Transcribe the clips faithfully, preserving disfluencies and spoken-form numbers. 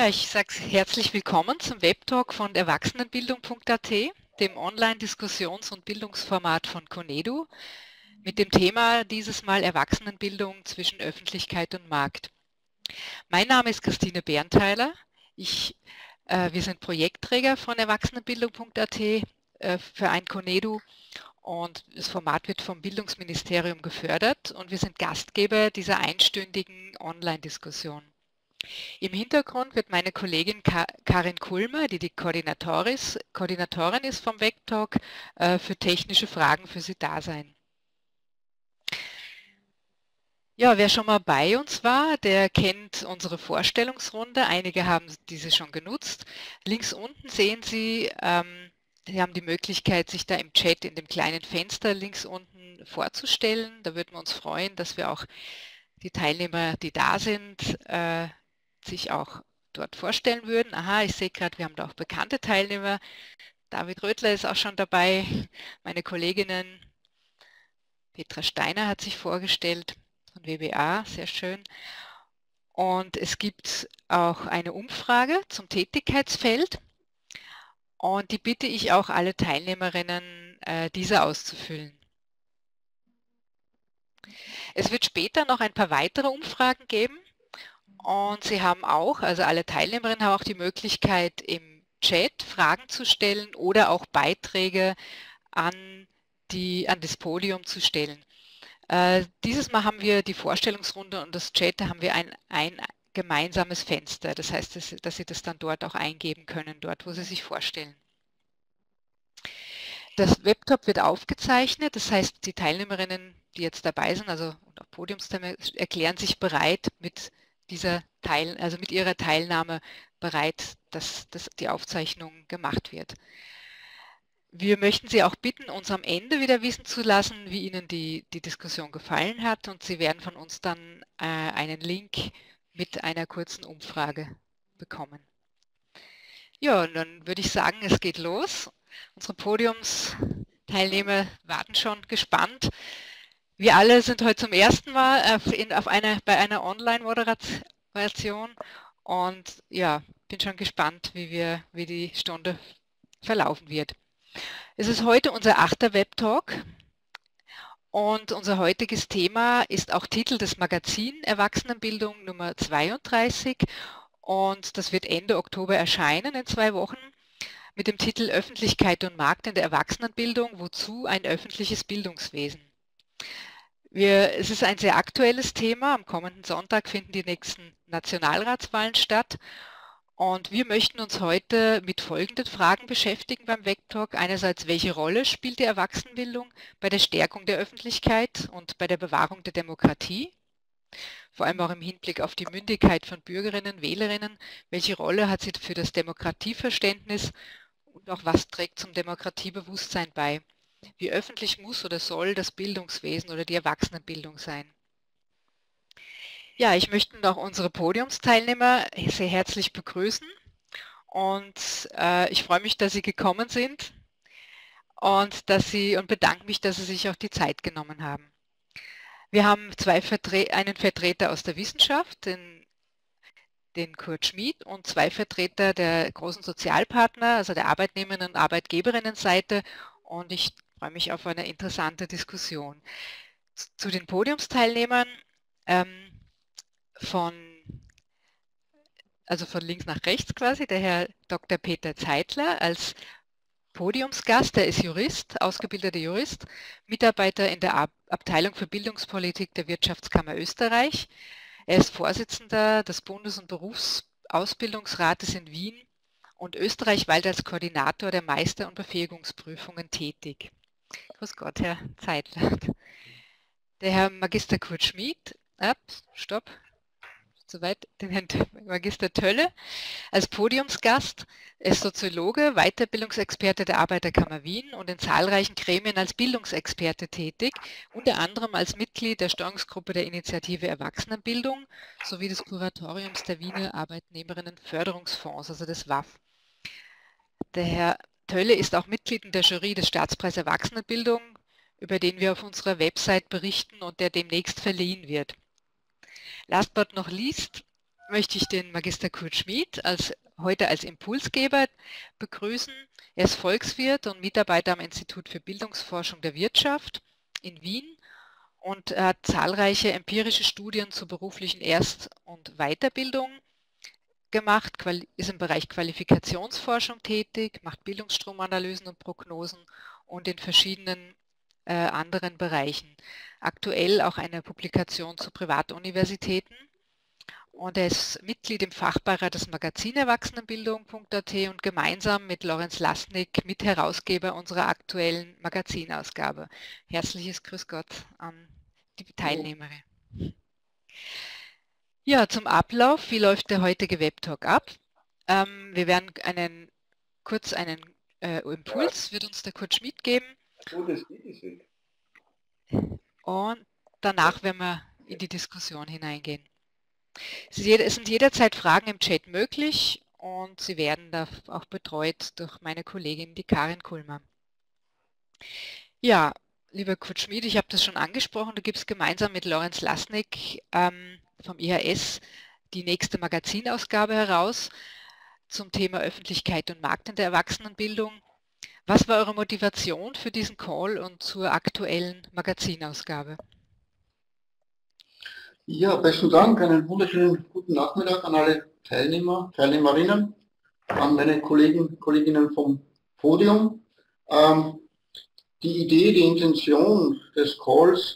Ja, ich sage herzlich willkommen zum Webtalk von erwachsenenbildung punkt a t, dem Online-Diskussions- und Bildungsformat von Conedu, mit dem Thema dieses Mal Erwachsenenbildung zwischen Öffentlichkeit und Markt. Mein Name ist Christine Berntheiler. Ich, äh, wir sind Projektträger von erwachsenenbildung punkt a t äh, für ein Conedu und das Format wird vom Bildungsministerium gefördert und wir sind Gastgeber dieser einstündigen Online-Diskussion. Im Hintergrund wird meine Kollegin Karin Kulmer, die die Koordinatorin ist vom Webtalk, für technische Fragen für Sie da sein. Ja, wer schon mal bei uns war, der kennt unsere Vorstellungsrunde. Einige haben diese schon genutzt. Links unten sehen Sie, ähm, Sie haben die Möglichkeit, sich da im Chat in dem kleinen Fenster links unten vorzustellen. Da würden wir uns freuen, dass wir auch die Teilnehmer, die da sind, äh, sich auch dort vorstellen würden. Aha, ich sehe gerade, wir haben da auch bekannte Teilnehmer. David Rödler ist auch schon dabei. Meine Kolleginnen Petra Steiner hat sich vorgestellt von W B A, sehr schön. Und es gibt auch eine Umfrage zum Tätigkeitsfeld. Und die bitte ich auch alle Teilnehmerinnen, äh, diese auszufüllen. Es wird später noch ein paar weitere Umfragen geben. Und Sie haben auch, also alle Teilnehmerinnen haben auch die Möglichkeit, im Chat Fragen zu stellen oder auch Beiträge an, die, an das Podium zu stellen. Äh, dieses Mal haben wir die Vorstellungsrunde und das Chat, da haben wir ein, ein gemeinsames Fenster. Das heißt, dass, dass Sie das dann dort auch eingeben können, dort, wo Sie sich vorstellen. Das Webtalk wird aufgezeichnet, das heißt, die Teilnehmerinnen, die jetzt dabei sind, also und auch Podiumsteilnehmer, erklären sich bereit, mit dieser Teil, also mit ihrer Teilnahme bereit, dass, dass die Aufzeichnung gemacht wird. Wir möchten Sie auch bitten, uns am Ende wieder wissen zu lassen, wie Ihnen die, die Diskussion gefallen hat, und Sie werden von uns dann äh, einen Link mit einer kurzen Umfrage bekommen. Ja, und dann würde ich sagen, es geht los. Unsere Podiumsteilnehmer warten schon gespannt. Wir alle sind heute zum ersten Mal auf, in, auf eine, bei einer Online-Moderation und ja, bin schon gespannt, wie, wir, wie die Stunde verlaufen wird. Es ist heute unser achter Webtalk und unser heutiges Thema ist auch Titel des Magazins Erwachsenenbildung Nummer zweiunddreißig und das wird Ende Oktober erscheinen, in zwei Wochen, mit dem Titel Öffentlichkeit und Markt in der Erwachsenenbildung, wozu ein öffentliches Bildungswesen. Wir, es ist ein sehr aktuelles Thema. Am kommenden Sonntag finden die nächsten Nationalratswahlen statt. Und wir möchten uns heute mit folgenden Fragen beschäftigen beim Webtalk. Einerseits, welche Rolle spielt die Erwachsenenbildung bei der Stärkung der Öffentlichkeit und bei der Bewahrung der Demokratie? Vor allem auch im Hinblick auf die Mündigkeit von Bürgerinnen, Wählerinnen. Welche Rolle hat sie für das Demokratieverständnis und auch was trägt zum Demokratiebewusstsein bei? Wie öffentlich muss oder soll das Bildungswesen oder die Erwachsenenbildung sein? Ja, ich möchte noch unsere Podiumsteilnehmer sehr herzlich begrüßen und äh, ich freue mich, dass Sie gekommen sind und, dass Sie, und bedanke mich, dass Sie sich auch die Zeit genommen haben. Wir haben zwei Vertre einen Vertreter aus der Wissenschaft, den, den Kurt Schmid, und zwei Vertreter der großen Sozialpartner, also der Arbeitnehmerinnen- und Arbeitgeberinnenseite, und ich Ich freue mich auf eine interessante Diskussion. Zu den Podiumsteilnehmern ähm, von, also von links nach rechts quasi, der Herr Doktor Peter Zeitler als Podiumsgast, der ist Jurist, ausgebildeter Jurist, Mitarbeiter in der Ab Abteilung für Bildungspolitik der Wirtschaftskammer Österreich. Er ist Vorsitzender des Bundes- und Berufsausbildungsrates in Wien und österreichweit als Koordinator der Meister- und Befähigungsprüfungen tätig. Grüß Gott, Herr Zeitler. Der Herr Magister Kurt Schmid, ab, stopp, soweit, den Herrn Magister Tölle als Podiumsgast. Er ist Soziologe, Weiterbildungsexperte der Arbeiterkammer Wien und in zahlreichen Gremien als Bildungsexperte tätig, unter anderem als Mitglied der Steuerungsgruppe der Initiative Erwachsenenbildung sowie des Kuratoriums der Wiener Arbeitnehmerinnenförderungsfonds, also des W A F. Der Herr Tölle ist auch Mitglied in der Jury des Staatspreises Erwachsenenbildung, über den wir auf unserer Website berichten und der demnächst verliehen wird. Last but not least möchte ich den Magister Kurt Schmid als, heute als Impulsgeber begrüßen. Er ist Volkswirt und Mitarbeiter am Institut für Bildungsforschung der Wirtschaft in Wien und er hat zahlreiche empirische Studien zur beruflichen Erst- und Weiterbildung gemacht, ist im Bereich Qualifikationsforschung tätig, macht Bildungsstromanalysen und Prognosen und in verschiedenen äh, anderen Bereichen. Aktuell auch eine Publikation zu Privatuniversitäten. Und er ist Mitglied im Fachbeirat des Magazin Erwachsenenbildung punkt a t und gemeinsam mit Lorenz Lasnik Mitherausgeber unserer aktuellen Magazinausgabe. Herzliches Grüß Gott an die Teilnehmerin. Ja, zum Ablauf. Wie läuft der heutige Webtalk ab? Ähm, wir werden einen, kurz einen äh, Impuls, wird uns der Kurt Schmid geben. Und danach werden wir in die Diskussion hineingehen. Es sind jederzeit Fragen im Chat möglich und sie werden da auch betreut durch meine Kollegin, die Karin Kulmer. Ja, lieber Kurt Schmid, ich habe das schon angesprochen, du gibst gemeinsam mit Lorenz Lasnik ähm, vom I H S die nächste Magazinausgabe heraus zum Thema Öffentlichkeit und Markt in der Erwachsenenbildung. Was war eure Motivation für diesen Call und zur aktuellen Magazinausgabe? Ja, besten Dank, einen wunderschönen guten Nachmittag an alle Teilnehmer, Teilnehmerinnen, an meine Kollegen, Kolleginnen vom Podium. Ähm, die Idee, die Intention des Calls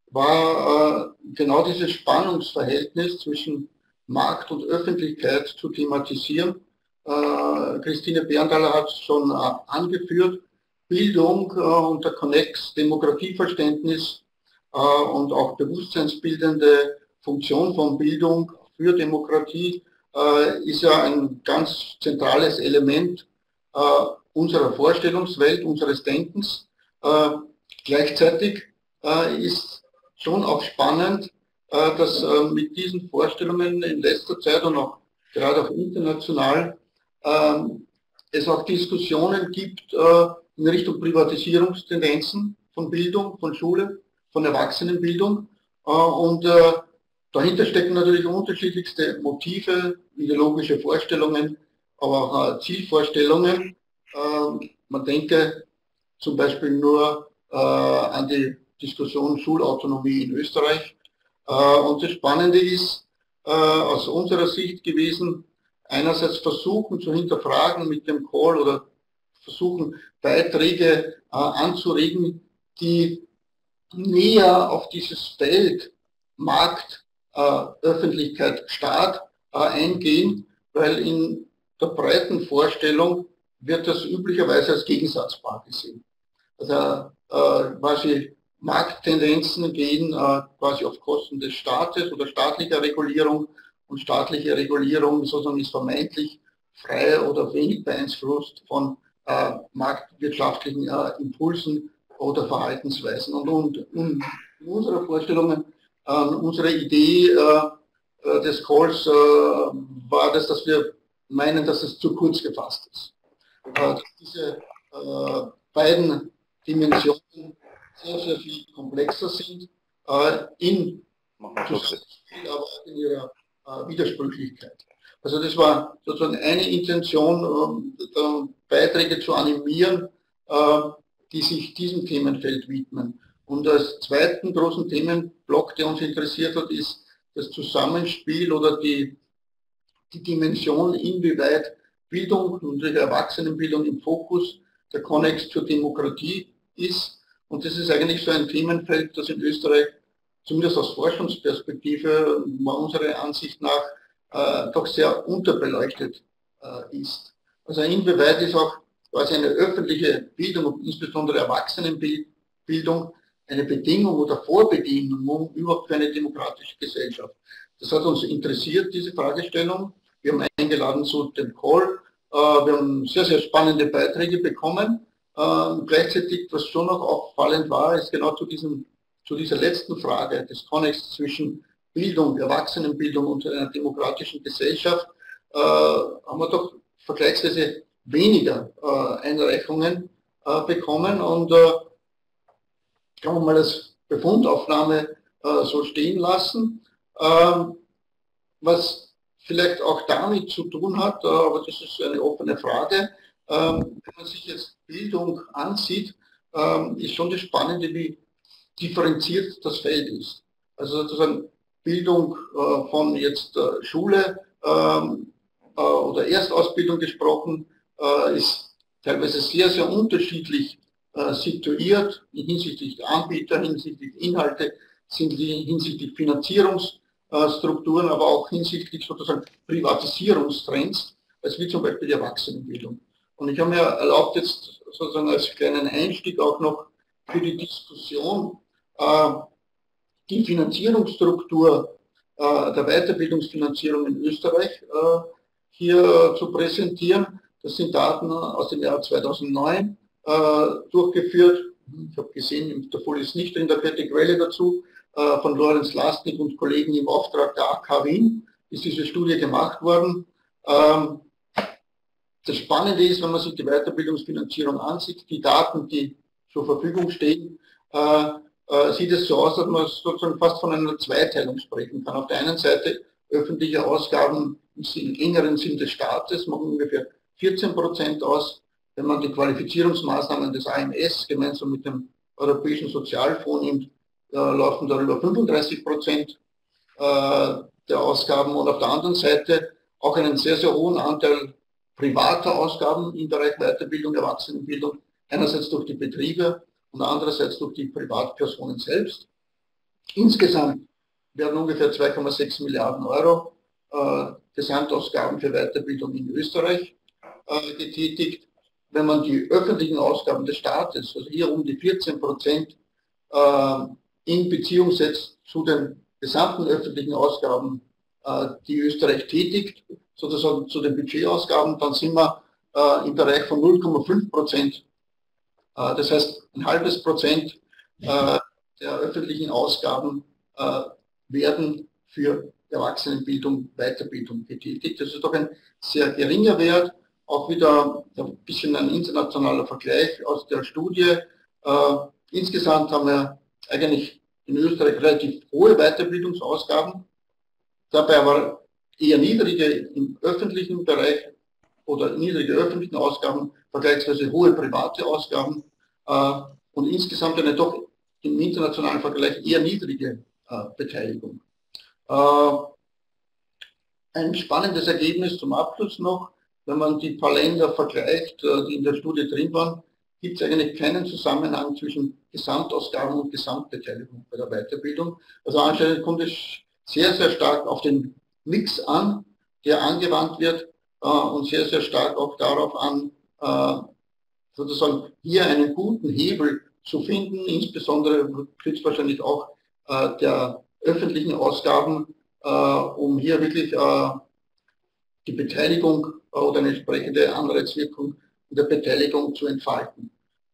war äh, genau dieses Spannungsverhältnis zwischen Markt und Öffentlichkeit zu thematisieren. Äh, Christine Bernthaler hat es schon äh, angeführt, Bildung äh, und der Connex, Demografieverständnis äh, und auch bewusstseinsbildende Funktion von Bildung für Demokratie äh, ist ja ein ganz zentrales Element äh, unserer Vorstellungswelt, unseres Denkens. Äh, gleichzeitig äh, ist schon auch spannend, äh, dass äh, mit diesen Vorstellungen in letzter Zeit und auch gerade auch international äh, es auch Diskussionen gibt äh, in Richtung Privatisierungstendenzen von Bildung, von Schule, von Erwachsenenbildung. Äh, und äh, dahinter stecken natürlich unterschiedlichste Motive, ideologische Vorstellungen, aber auch äh, Zielvorstellungen. Äh, man denke zum Beispiel nur äh, an die Diskussion Schulautonomie in Österreich. Äh, und das Spannende ist äh, aus unserer Sicht gewesen, einerseits versuchen zu hinterfragen mit dem Call oder versuchen Beiträge äh, anzuregen, die näher auf dieses Feld Markt, äh, Öffentlichkeit, Staat äh, eingehen, weil in der breiten Vorstellung wird das üblicherweise als gegensatzbar gesehen. Also äh, quasi Markttendenzen gehen äh, quasi auf Kosten des Staates oder staatlicher Regulierung und staatliche Regulierung sozusagen ist vermeintlich frei oder wenig beeinflusst von äh, marktwirtschaftlichen äh, Impulsen oder Verhaltensweisen. Und, und, und in unserer Vorstellung, äh, unsere Idee äh, des Calls äh, war das, dass wir meinen, dass es zu kurz gefasst ist. Äh, dass diese äh, beiden Dimensionen sehr, sehr viel komplexer sind äh, in Zusammenspiel, aber auch in ihrer äh, Widersprüchlichkeit. Also das war sozusagen eine Intention, äh, Beiträge zu animieren, äh, die sich diesem Themenfeld widmen. Und als zweiten großen Themenblock, der uns interessiert hat, ist das Zusammenspiel oder die, die Dimension, inwieweit Bildung und die Erwachsenenbildung im Fokus der Konnex zur Demokratie ist. Und das ist eigentlich so ein Themenfeld, das in Österreich, zumindest aus Forschungsperspektive, unserer Ansicht nach, äh, doch sehr unterbeleuchtet äh, ist. Also inwieweit ist auch quasi eine öffentliche Bildung und insbesondere Erwachsenenbildung eine Bedingung oder Vorbedingung überhaupt für eine demokratische Gesellschaft. Das hat uns interessiert, diese Fragestellung. Wir haben eingeladen zu dem Call. Äh, wir haben sehr, sehr spannende Beiträge bekommen. Äh, gleichzeitig, was schon noch auffallend war, ist genau zu, diesem, zu dieser letzten Frage des Konnex zwischen Bildung, Erwachsenenbildung und einer demokratischen Gesellschaft, äh, haben wir doch vergleichsweise weniger äh, Einreichungen äh, bekommen und äh, kann man mal als Befundaufnahme äh, so stehen lassen. Ähm, was vielleicht auch damit zu tun hat, aber das ist eine offene Frage. Wenn man sich jetzt Bildung ansieht, ist schon das Spannende, wie differenziert das Feld ist. Also sozusagen Bildung von jetzt Schule oder Erstausbildung gesprochen, ist teilweise sehr, sehr unterschiedlich situiert hinsichtlich der Anbieter, hinsichtlich Inhalte, hinsichtlich Finanzierungsstrukturen, aber auch hinsichtlich sozusagen Privatisierungstrends, als wie zum Beispiel die Erwachsenenbildung. Und ich habe mir erlaubt, jetzt sozusagen als kleinen Einstieg auch noch für die Diskussion äh, die Finanzierungsstruktur äh, der Weiterbildungsfinanzierung in Österreich äh, hier zu präsentieren. Das sind Daten aus dem Jahr zweitausendneun äh, durchgeführt. Ich habe gesehen, der Folie ist nicht in der vierten Quelle dazu, äh, von Lorenz Lastnik und Kollegen im Auftrag der A K Wien ist diese Studie gemacht worden. Ähm, das Spannende ist, wenn man sich die Weiterbildungsfinanzierung ansieht, die Daten, die zur Verfügung stehen, äh, äh, sieht es so aus, dass man sozusagen fast von einer Zweiteilung sprechen kann. Auf der einen Seite öffentliche Ausgaben im engeren Sinn des Staates machen ungefähr vierzehn Prozent aus. Wenn man die Qualifizierungsmaßnahmen des A M S gemeinsam mit dem Europäischen Sozialfonds nimmt, äh, laufen darüber fünfunddreißig Prozent äh, der Ausgaben und auf der anderen Seite auch einen sehr, sehr hohen Anteil privater Ausgaben im Bereich Weiterbildung, Erwachsenenbildung, einerseits durch die Betriebe und andererseits durch die Privatpersonen selbst. Insgesamt werden ungefähr zwei Komma sechs Milliarden Euro äh, Gesamtausgaben für Weiterbildung in Österreich äh, getätigt. Wenn man die öffentlichen Ausgaben des Staates, also hier um die vierzehn Prozent, äh, in Beziehung setzt zu den gesamten öffentlichen Ausgaben, äh, die Österreich tätigt, sozusagen zu den Budgetausgaben, dann sind wir äh, im Bereich von null Komma fünf Prozent. Äh, das heißt, ein halbes Prozent äh, der öffentlichen Ausgaben äh, werden für Erwachsenenbildung, Weiterbildung getätigt. Das ist doch ein sehr geringer Wert. Auch wieder ein bisschen ein internationaler Vergleich aus der Studie. Äh, insgesamt haben wir eigentlich in Österreich relativ hohe Weiterbildungsausgaben, dabei aber eher niedrige im öffentlichen Bereich oder niedrige öffentlichen Ausgaben, vergleichsweise hohe private Ausgaben äh, und insgesamt eine doch im internationalen Vergleich eher niedrige äh, Beteiligung. Äh, ein spannendes Ergebnis zum Abschluss noch, wenn man die paar Länder vergleicht, äh, die in der Studie drin waren, gibt es eigentlich keinen Zusammenhang zwischen Gesamtausgaben und Gesamtbeteiligung bei der Weiterbildung. Also anscheinend kommt es sehr, sehr stark auf den Mix an, der angewandt wird äh, und sehr, sehr stark auch darauf an, äh, sozusagen hier einen guten Hebel zu finden, insbesondere höchstwahrscheinlich auch äh, der öffentlichen Ausgaben, äh, um hier wirklich äh, die Beteiligung äh, oder eine entsprechende Anreizwirkung in der Beteiligung zu entfalten.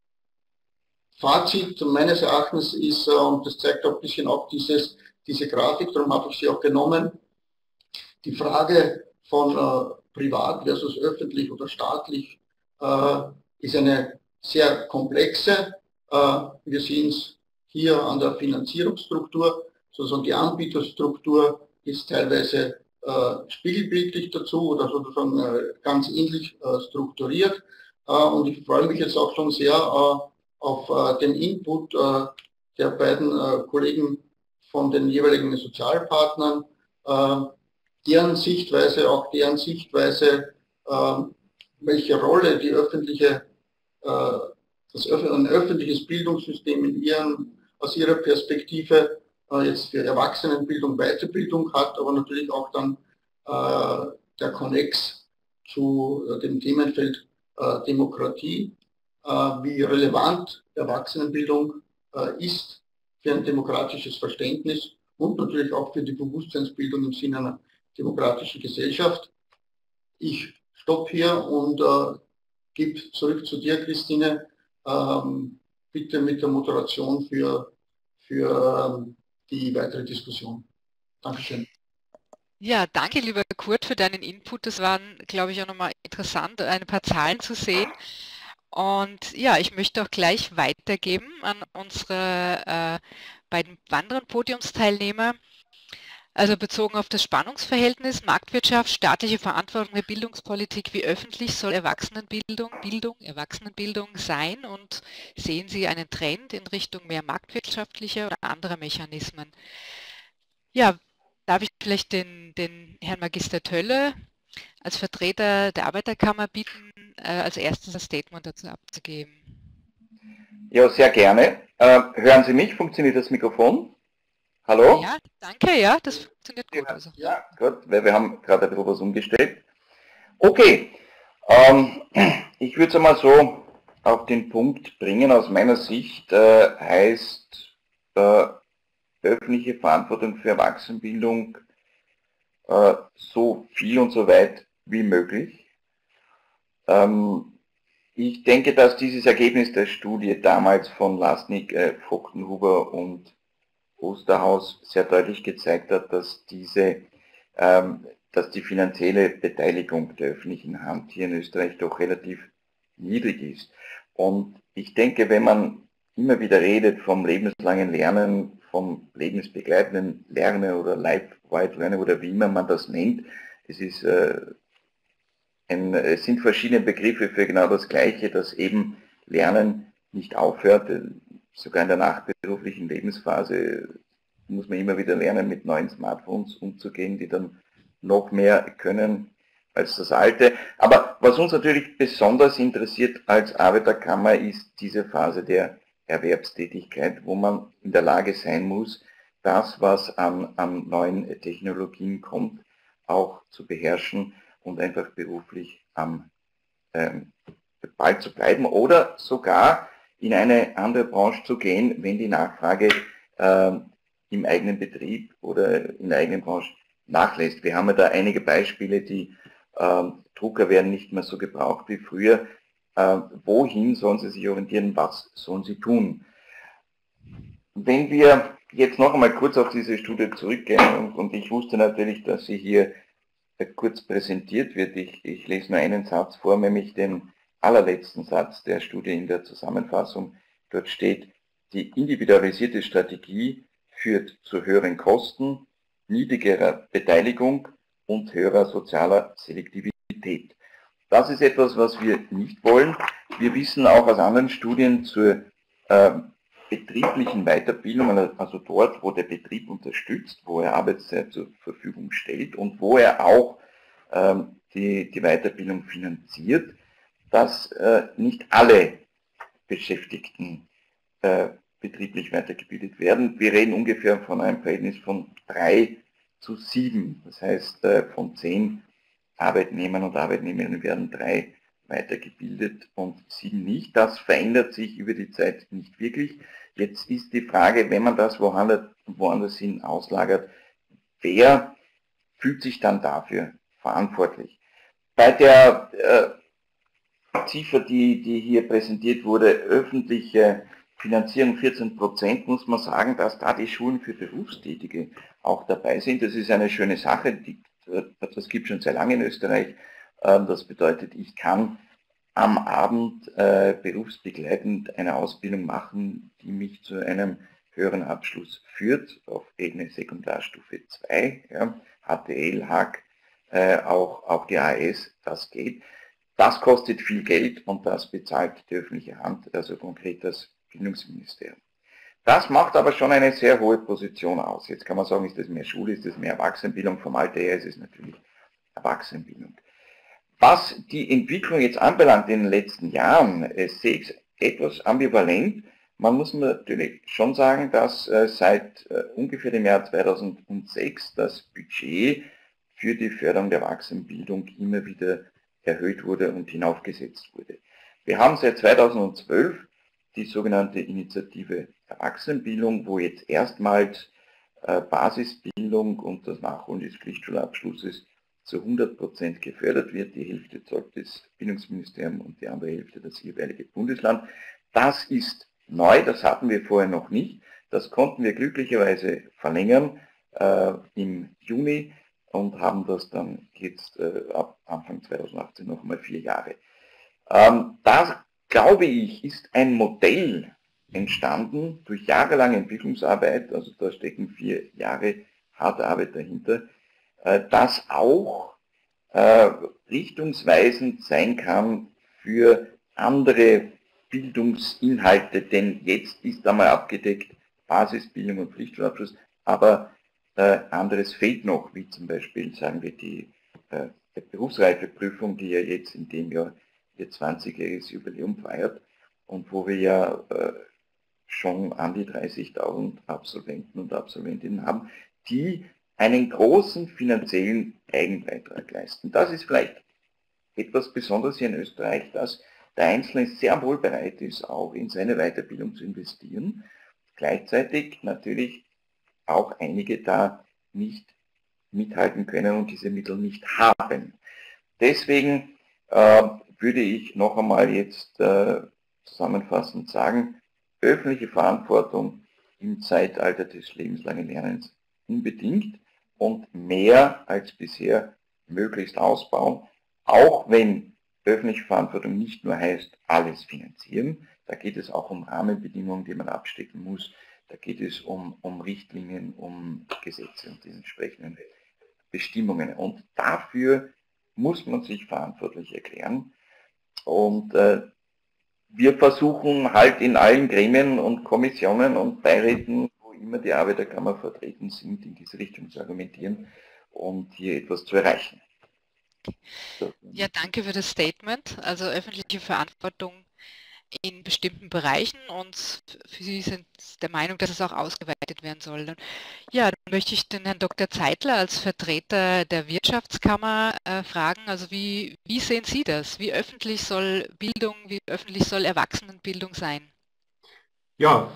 Fazit meines Erachtens ist, äh, und das zeigt auch ein bisschen auch dieses, diese Grafik, darum habe ich sie auch genommen, die Frage von äh, privat versus öffentlich oder staatlich äh, ist eine sehr komplexe. Äh, wir sehen es hier an der Finanzierungsstruktur, sozusagen die Anbieterstruktur ist teilweise äh, spiegelbildlich dazu oder sozusagen äh, ganz ähnlich äh, strukturiert. Äh, und ich freue mich jetzt auch schon sehr äh, auf äh, den Input äh, der beiden äh, Kollegen von den jeweiligen Sozialpartnern, äh, deren Sichtweise, auch deren Sichtweise, äh, welche Rolle die öffentliche, äh, das öf ein öffentliches Bildungssystem in ihren, aus ihrer Perspektive äh, jetzt für Erwachsenenbildung, Weiterbildung hat, aber natürlich auch dann äh, der Konnex zu äh, dem Themenfeld äh, Demokratie, äh, wie relevant Erwachsenenbildung äh, ist für ein demokratisches Verständnis und natürlich auch für die Bewusstseinsbildung im Sinne einer demokratischen Gesellschaft. Ich stoppe hier und äh, gebe zurück zu dir, Christine, ähm, bitte mit der Moderation für, für ähm, die weitere Diskussion. Dankeschön. Ja, danke, lieber Kurt, für deinen Input. Das war, glaube ich, auch nochmal interessant, ein paar Zahlen zu sehen. Und ja, ich möchte auch gleich weitergeben an unsere äh, beiden anderen Podiumsteilnehmer. Also bezogen auf das Spannungsverhältnis Marktwirtschaft, staatliche Verantwortung der Bildungspolitik, wie öffentlich soll Erwachsenenbildung, Bildung, Erwachsenenbildung sein und sehen Sie einen Trend in Richtung mehr marktwirtschaftlicher oder anderer Mechanismen? Ja, darf ich vielleicht den, den Herrn Magister Tölle als Vertreter der Arbeiterkammer bitten, äh, als erstes ein Statement dazu abzugeben? Ja, sehr gerne. Äh, hören Sie mich? Funktioniert das Mikrofon? Hallo? Ja, danke, ja, das funktioniert gut. Ja, Also. ja, gut, weil wir haben gerade ein bisschen was umgestellt. Okay, ähm, ich würde es einmal so auf den Punkt bringen. Aus meiner Sicht äh, heißt äh, öffentliche Verantwortung für Erwachsenenbildung äh, so viel und so weit wie möglich. Ähm, ich denke, dass dieses Ergebnis der Studie damals von Lasnik, äh, Vogtenhuber und Osterhaus sehr deutlich gezeigt hat, dass diese, ähm, dass die finanzielle Beteiligung der öffentlichen Hand hier in Österreich doch relativ niedrig ist. Und ich denke, wenn man immer wieder redet vom lebenslangen Lernen, vom lebensbegleitenden Lernen oder Life-Wide Learning oder wie immer man das nennt, es ist, äh, ein, es sind verschiedene Begriffe für genau das Gleiche, dass eben Lernen nicht aufhört, sogar in der nachberuflichen Lebensphase muss man immer wieder lernen, mit neuen Smartphones umzugehen, die dann noch mehr können als das alte. Aber was uns natürlich besonders interessiert als Arbeiterkammer ist diese Phase der Erwerbstätigkeit, wo man in der Lage sein muss, das, was an, an neuen Technologien kommt, auch zu beherrschen und einfach beruflich am ähm, Ball zu bleiben oder sogar in eine andere Branche zu gehen, wenn die Nachfrage ähm, im eigenen Betrieb oder in der eigenen Branche nachlässt. Wir haben ja da einige Beispiele, die ähm, Drucker werden nicht mehr so gebraucht wie früher. Äh, wohin sollen sie sich orientieren? Was sollen sie tun? Wenn wir jetzt noch einmal kurz auf diese Studie zurückgehen, und, und ich wusste natürlich, dass sie hier kurz präsentiert wird. Ich, ich lese nur einen Satz vor, nämlich den allerletzten Satz der Studie in der Zusammenfassung. Dort steht, die individualisierte Strategie führt zu höheren Kosten, niedrigerer Beteiligung und höherer sozialer Selektivität. Das ist etwas, was wir nicht wollen. Wir wissen auch aus anderen Studien zur äh, betrieblichen Weiterbildung, also dort, wo der Betrieb unterstützt, wo er Arbeitszeit zur Verfügung stellt und wo er auch ähm, die, die Weiterbildung finanziert, dass äh, nicht alle Beschäftigten äh, betrieblich weitergebildet werden. Wir reden ungefähr von einem Verhältnis von drei zu sieben. Das heißt, äh, von zehn Arbeitnehmern und Arbeitnehmerinnen werden drei weitergebildet und sieben nicht. Das verändert sich über die Zeit nicht wirklich. Jetzt ist die Frage, wenn man das woanders, woanders hin auslagert, wer fühlt sich dann dafür verantwortlich? Bei der äh, Ziffer, die, die hier präsentiert wurde, öffentliche Finanzierung vierzehn Prozent, muss man sagen, dass da die Schulen für Berufstätige auch dabei sind. Das ist eine schöne Sache, die, das gibt es schon sehr lange in Österreich. Das bedeutet, ich kann am Abend äh, berufsbegleitend eine Ausbildung machen, die mich zu einem höheren Abschluss führt, auf Ebene Sekundarstufe zwei, ja, H T L, H A K, äh, auch, auch die A S, das geht. Das kostet viel Geld und das bezahlt die öffentliche Hand, also konkret das Bildungsministerium. Das macht aber schon eine sehr hohe Position aus. Jetzt kann man sagen, ist das mehr Schule, ist das mehr Erwachsenenbildung? Vom Alter her ist es natürlich Erwachsenenbildung. Was die Entwicklung jetzt anbelangt in den letzten Jahren, äh, sehe ich etwas ambivalent. Man muss natürlich schon sagen, dass äh, seit äh, ungefähr dem Jahr zweitausendsechs das Budget für die Förderung der Erwachsenenbildung immer wieder erhöht wurde und hinaufgesetzt wurde. Wir haben seit zweitausendzwölf die sogenannte Initiative Erwachsenenbildung, wo jetzt erstmals äh, Basisbildung und das Nachholen des Pflichtschulabschlusses zu hundert Prozent gefördert wird. Die Hälfte zahlt das Bildungsministerium und die andere Hälfte das jeweilige Bundesland. Das ist neu, das hatten wir vorher noch nicht. Das konnten wir glücklicherweise verlängern äh, im Juni und haben das dann jetzt äh, ab Anfang zweitausendachtzehn noch einmal vier Jahre. Ähm, da, glaube ich, ist ein Modell entstanden durch jahrelange Entwicklungsarbeit, also da stecken vier Jahre harte Arbeit dahinter, äh, das auch äh, richtungsweisend sein kann für andere Bildungsinhalte, denn jetzt ist einmal abgedeckt Basisbildung und Pflichtschulabschluss, aber äh, anderes fehlt noch, wie zum Beispiel, sagen wir, die äh, Berufsreifeprüfung, die ja jetzt in dem Jahr ihr zwanzigjähriges Jubiläum feiert und wo wir ja äh, schon an die dreißigtausend Absolventen und Absolventinnen haben, die einen großen finanziellen Eigenbeitrag leisten. Das ist vielleicht etwas Besonderes hier in Österreich, dass der Einzelne sehr wohl bereit ist, auch in seine Weiterbildung zu investieren, gleichzeitig natürlich auch einige da nicht mithalten können und diese Mittel nicht haben. Deswegen äh, würde ich noch einmal jetzt äh, zusammenfassend sagen, öffentliche Verantwortung im Zeitalter des lebenslangen Lernens unbedingt und mehr als bisher möglichst ausbauen, auch wenn öffentliche Verantwortung nicht nur heißt, alles finanzieren, da geht es auch um Rahmenbedingungen, die man abstecken muss, da geht es um, um Richtlinien, um Gesetze und die entsprechenden Bestimmungen. Und dafür muss man sich verantwortlich erklären. Und äh, wir versuchen halt in allen Gremien und Kommissionen und Beiräten, wo immer die Arbeiterkammer vertreten sind, in diese Richtung zu argumentieren und hier etwas zu erreichen. So. Ja, danke für das Statement. Also öffentliche Verantwortung in bestimmten Bereichen und für Sie sind der Meinung, dass es auch ausgeweitet werden soll. Ja, dann möchte ich den Herrn Doktor Zeitler als Vertreter der Wirtschaftskammer äh, fragen. Also wie, wie sehen Sie das? Wie öffentlich soll Bildung, wie öffentlich soll Erwachsenenbildung sein? Ja,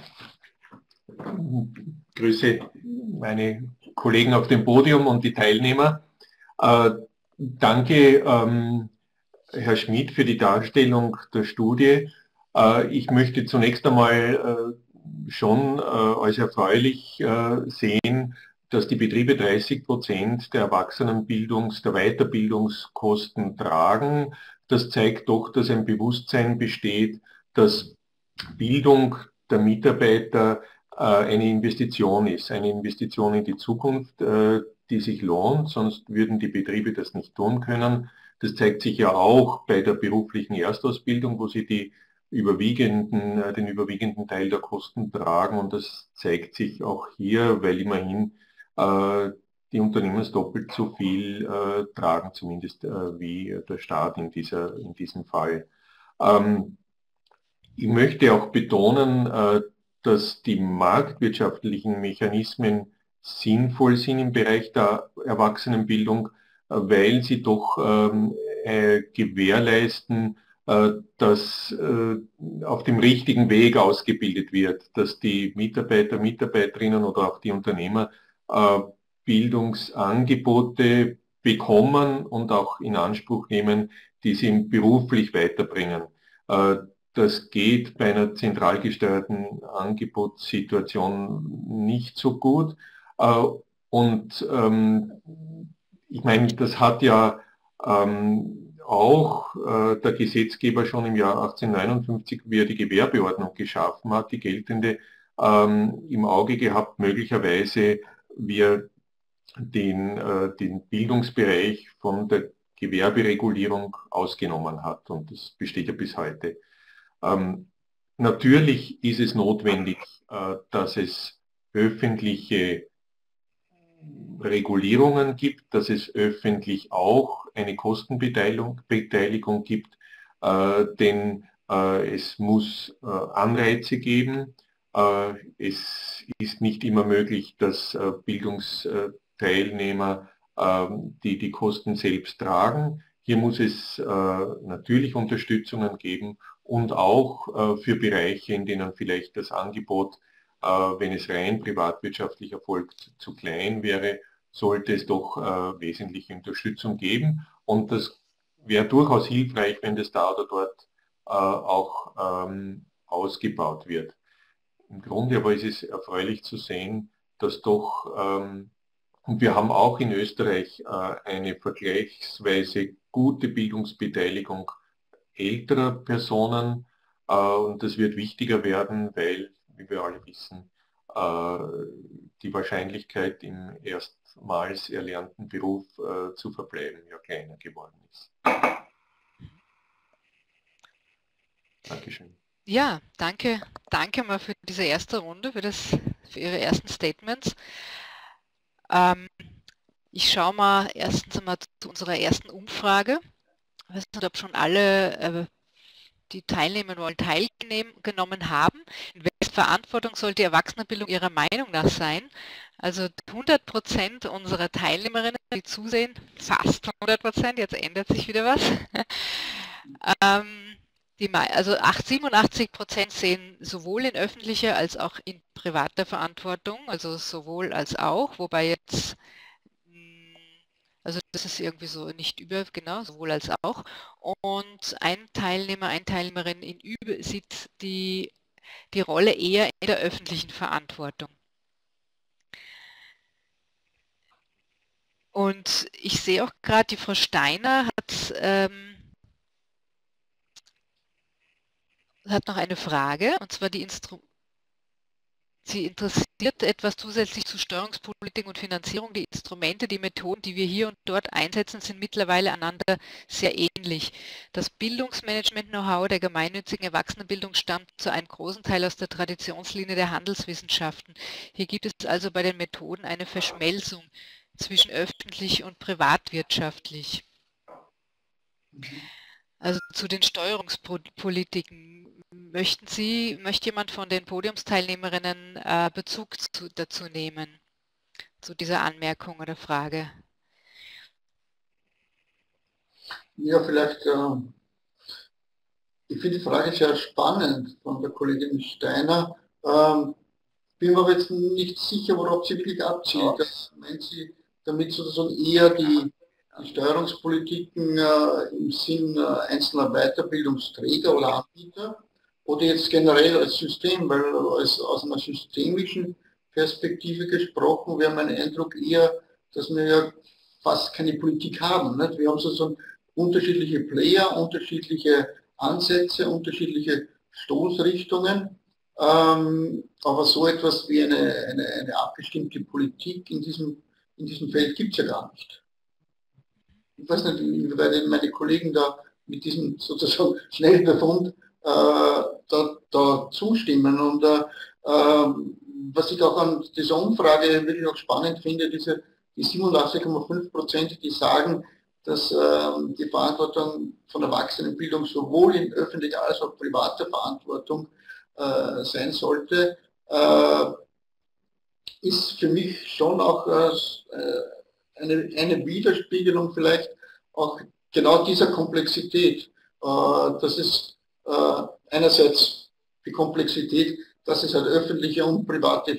grüße meine Kollegen auf dem Podium und die Teilnehmer. Äh, danke, ähm, Herr Schmidt, für die Darstellung der Studie. Äh, ich möchte zunächst einmal äh, schon äh, als erfreulich äh, sehen, dass die Betriebe dreißig Prozent der Erwachsenenbildungs-, der Weiterbildungskosten tragen. Das zeigt doch, dass ein Bewusstsein besteht, dass Bildung der Mitarbeiter äh, eine Investition ist, eine Investition in die Zukunft, äh, die sich lohnt, sonst würden die Betriebe das nicht tun können. Das zeigt sich ja auch bei der beruflichen Erstausbildung, wo sie die überwiegenden, äh, den überwiegenden Teil der Kosten tragen, und das zeigt sich auch hier, weil immerhin äh, die Unternehmen doppelt so viel äh, tragen, zumindest äh, wie der Staat in, dieser, in diesem Fall. Ähm, Ich möchte auch betonen, äh, dass die marktwirtschaftlichen Mechanismen sinnvoll sind im Bereich der Erwachsenenbildung, äh, weil sie doch ähm, äh, gewährleisten, äh, dass auf dem richtigen Weg ausgebildet wird, dass die Mitarbeiter, Mitarbeiterinnen oder auch die Unternehmer Bildungsangebote bekommen und auch in Anspruch nehmen, die sie beruflich weiterbringen. Das geht bei einer zentral gesteuerten Angebotssituation nicht so gut. Und ähm, ich meine, das hat ja ähm, auch äh, der Gesetzgeber schon im Jahr achtzehnhundertneunundfünfzig, wie er die Gewerbeordnung geschaffen hat, die geltende, ähm, im Auge gehabt, möglicherweise wie er den, äh, den Bildungsbereich von der Gewerberegulierung ausgenommen hat. Und das besteht ja bis heute. Ähm, natürlich ist es notwendig, äh, dass es öffentliche Regulierungen gibt, dass es öffentlich auch eine Kostenbeteiligung Beteiligung gibt, äh, denn äh, es muss äh, Anreize geben. Äh, es ist nicht immer möglich, dass äh, Bildungsteilnehmer äh, die die Kosten selbst tragen. Hier muss es äh, natürlich Unterstützungen geben und auch äh, für Bereiche, in denen vielleicht das Angebot, äh, wenn es rein privatwirtschaftlich erfolgt, zu klein wäre, sollte es doch äh, wesentliche Unterstützung geben. Und das wäre durchaus hilfreich, wenn das da oder dort äh, auch ähm, ausgebaut wird. Im Grunde aber ist es erfreulich zu sehen, dass doch, ähm, und wir haben auch in Österreich äh, eine vergleichsweise gute Bildungsbeteiligung älterer Personen, äh, und das wird wichtiger werden, weil, wie wir alle wissen, äh, die Wahrscheinlichkeit, im erstmals erlernten Beruf äh, zu verbleiben, ja kleiner geworden ist. Dankeschön. Ja, danke, danke mal für diese erste Runde, für, das, für Ihre ersten Statements. Ähm, ich schaue mal erstens einmal zu unserer ersten Umfrage. Ich weiß nicht, ob schon alle, äh, die teilnehmen wollen, teilgenommen haben. In welcher Verantwortung soll die Erwachsenenbildung Ihrer Meinung nach sein? Also hundert Prozent unserer Teilnehmerinnen, die zusehen, fast hundert Prozent, jetzt ändert sich wieder was. ähm, die, also siebenundachtzig Prozent sehen sowohl in öffentlicher als auch in privater Verantwortung, also sowohl als auch, wobei jetzt also das ist irgendwie so nicht über, genau, sowohl als auch. Und ein Teilnehmer, eine Teilnehmerin in über, sieht die, die Rolle eher in der öffentlichen Verantwortung. Und ich sehe auch gerade, die Frau Steiner hat, ähm, hat noch eine Frage, und zwar die Instru Sie interessiert etwas zusätzlich zu Steuerungspolitik und Finanzierung. Die Instrumente, die Methoden, die wir hier und dort einsetzen, sind mittlerweile einander sehr ähnlich. Das Bildungsmanagement-Know-how der gemeinnützigen Erwachsenenbildung stammt zu einem großen Teil aus der Traditionslinie der Handelswissenschaften. Hier gibt es also bei den Methoden eine Verschmelzung zwischen öffentlich und privatwirtschaftlich. Also zu den Steuerungspolitiken. Möchten Sie, möchte jemand von den Podiumsteilnehmerinnen äh, Bezug zu, dazu nehmen, zu dieser Anmerkung oder Frage? Ja, vielleicht, äh, ich finde die Frage sehr spannend von der Kollegin Steiner. Ähm, bin mir aber jetzt nicht sicher, worauf sie wirklich abzielt. Das meint sie damit sozusagen eher die, die Steuerungspolitiken äh, im Sinn äh, einzelner Weiterbildungsträger oder Anbieter? Oder jetzt generell als System, weil als, aus einer systemischen Perspektive gesprochen, wäre mein Eindruck eher, dass wir ja fast keine Politik haben. Nicht? Wir haben sozusagen unterschiedliche Player, unterschiedliche Ansätze, unterschiedliche Stoßrichtungen, ähm, aber so etwas wie eine, eine, eine abgestimmte Politik in diesem, in diesem Feld gibt es ja gar nicht. Ich weiß nicht, inwieweit meine Kollegen da mit diesem sozusagen Schnellbefund äh, da, da zustimmen. Und äh, was ich auch an dieser Umfrage wirklich auch spannend finde, diese die siebenundachtzig Komma fünf Prozent, die sagen, dass äh, die Verantwortung von Erwachsenenbildung sowohl in öffentlicher als auch privater Verantwortung äh, sein sollte, äh, ist für mich schon auch äh, eine, eine Widerspiegelung vielleicht auch genau dieser Komplexität, äh, dass es äh, einerseits die Komplexität, dass es halt öffentliche und private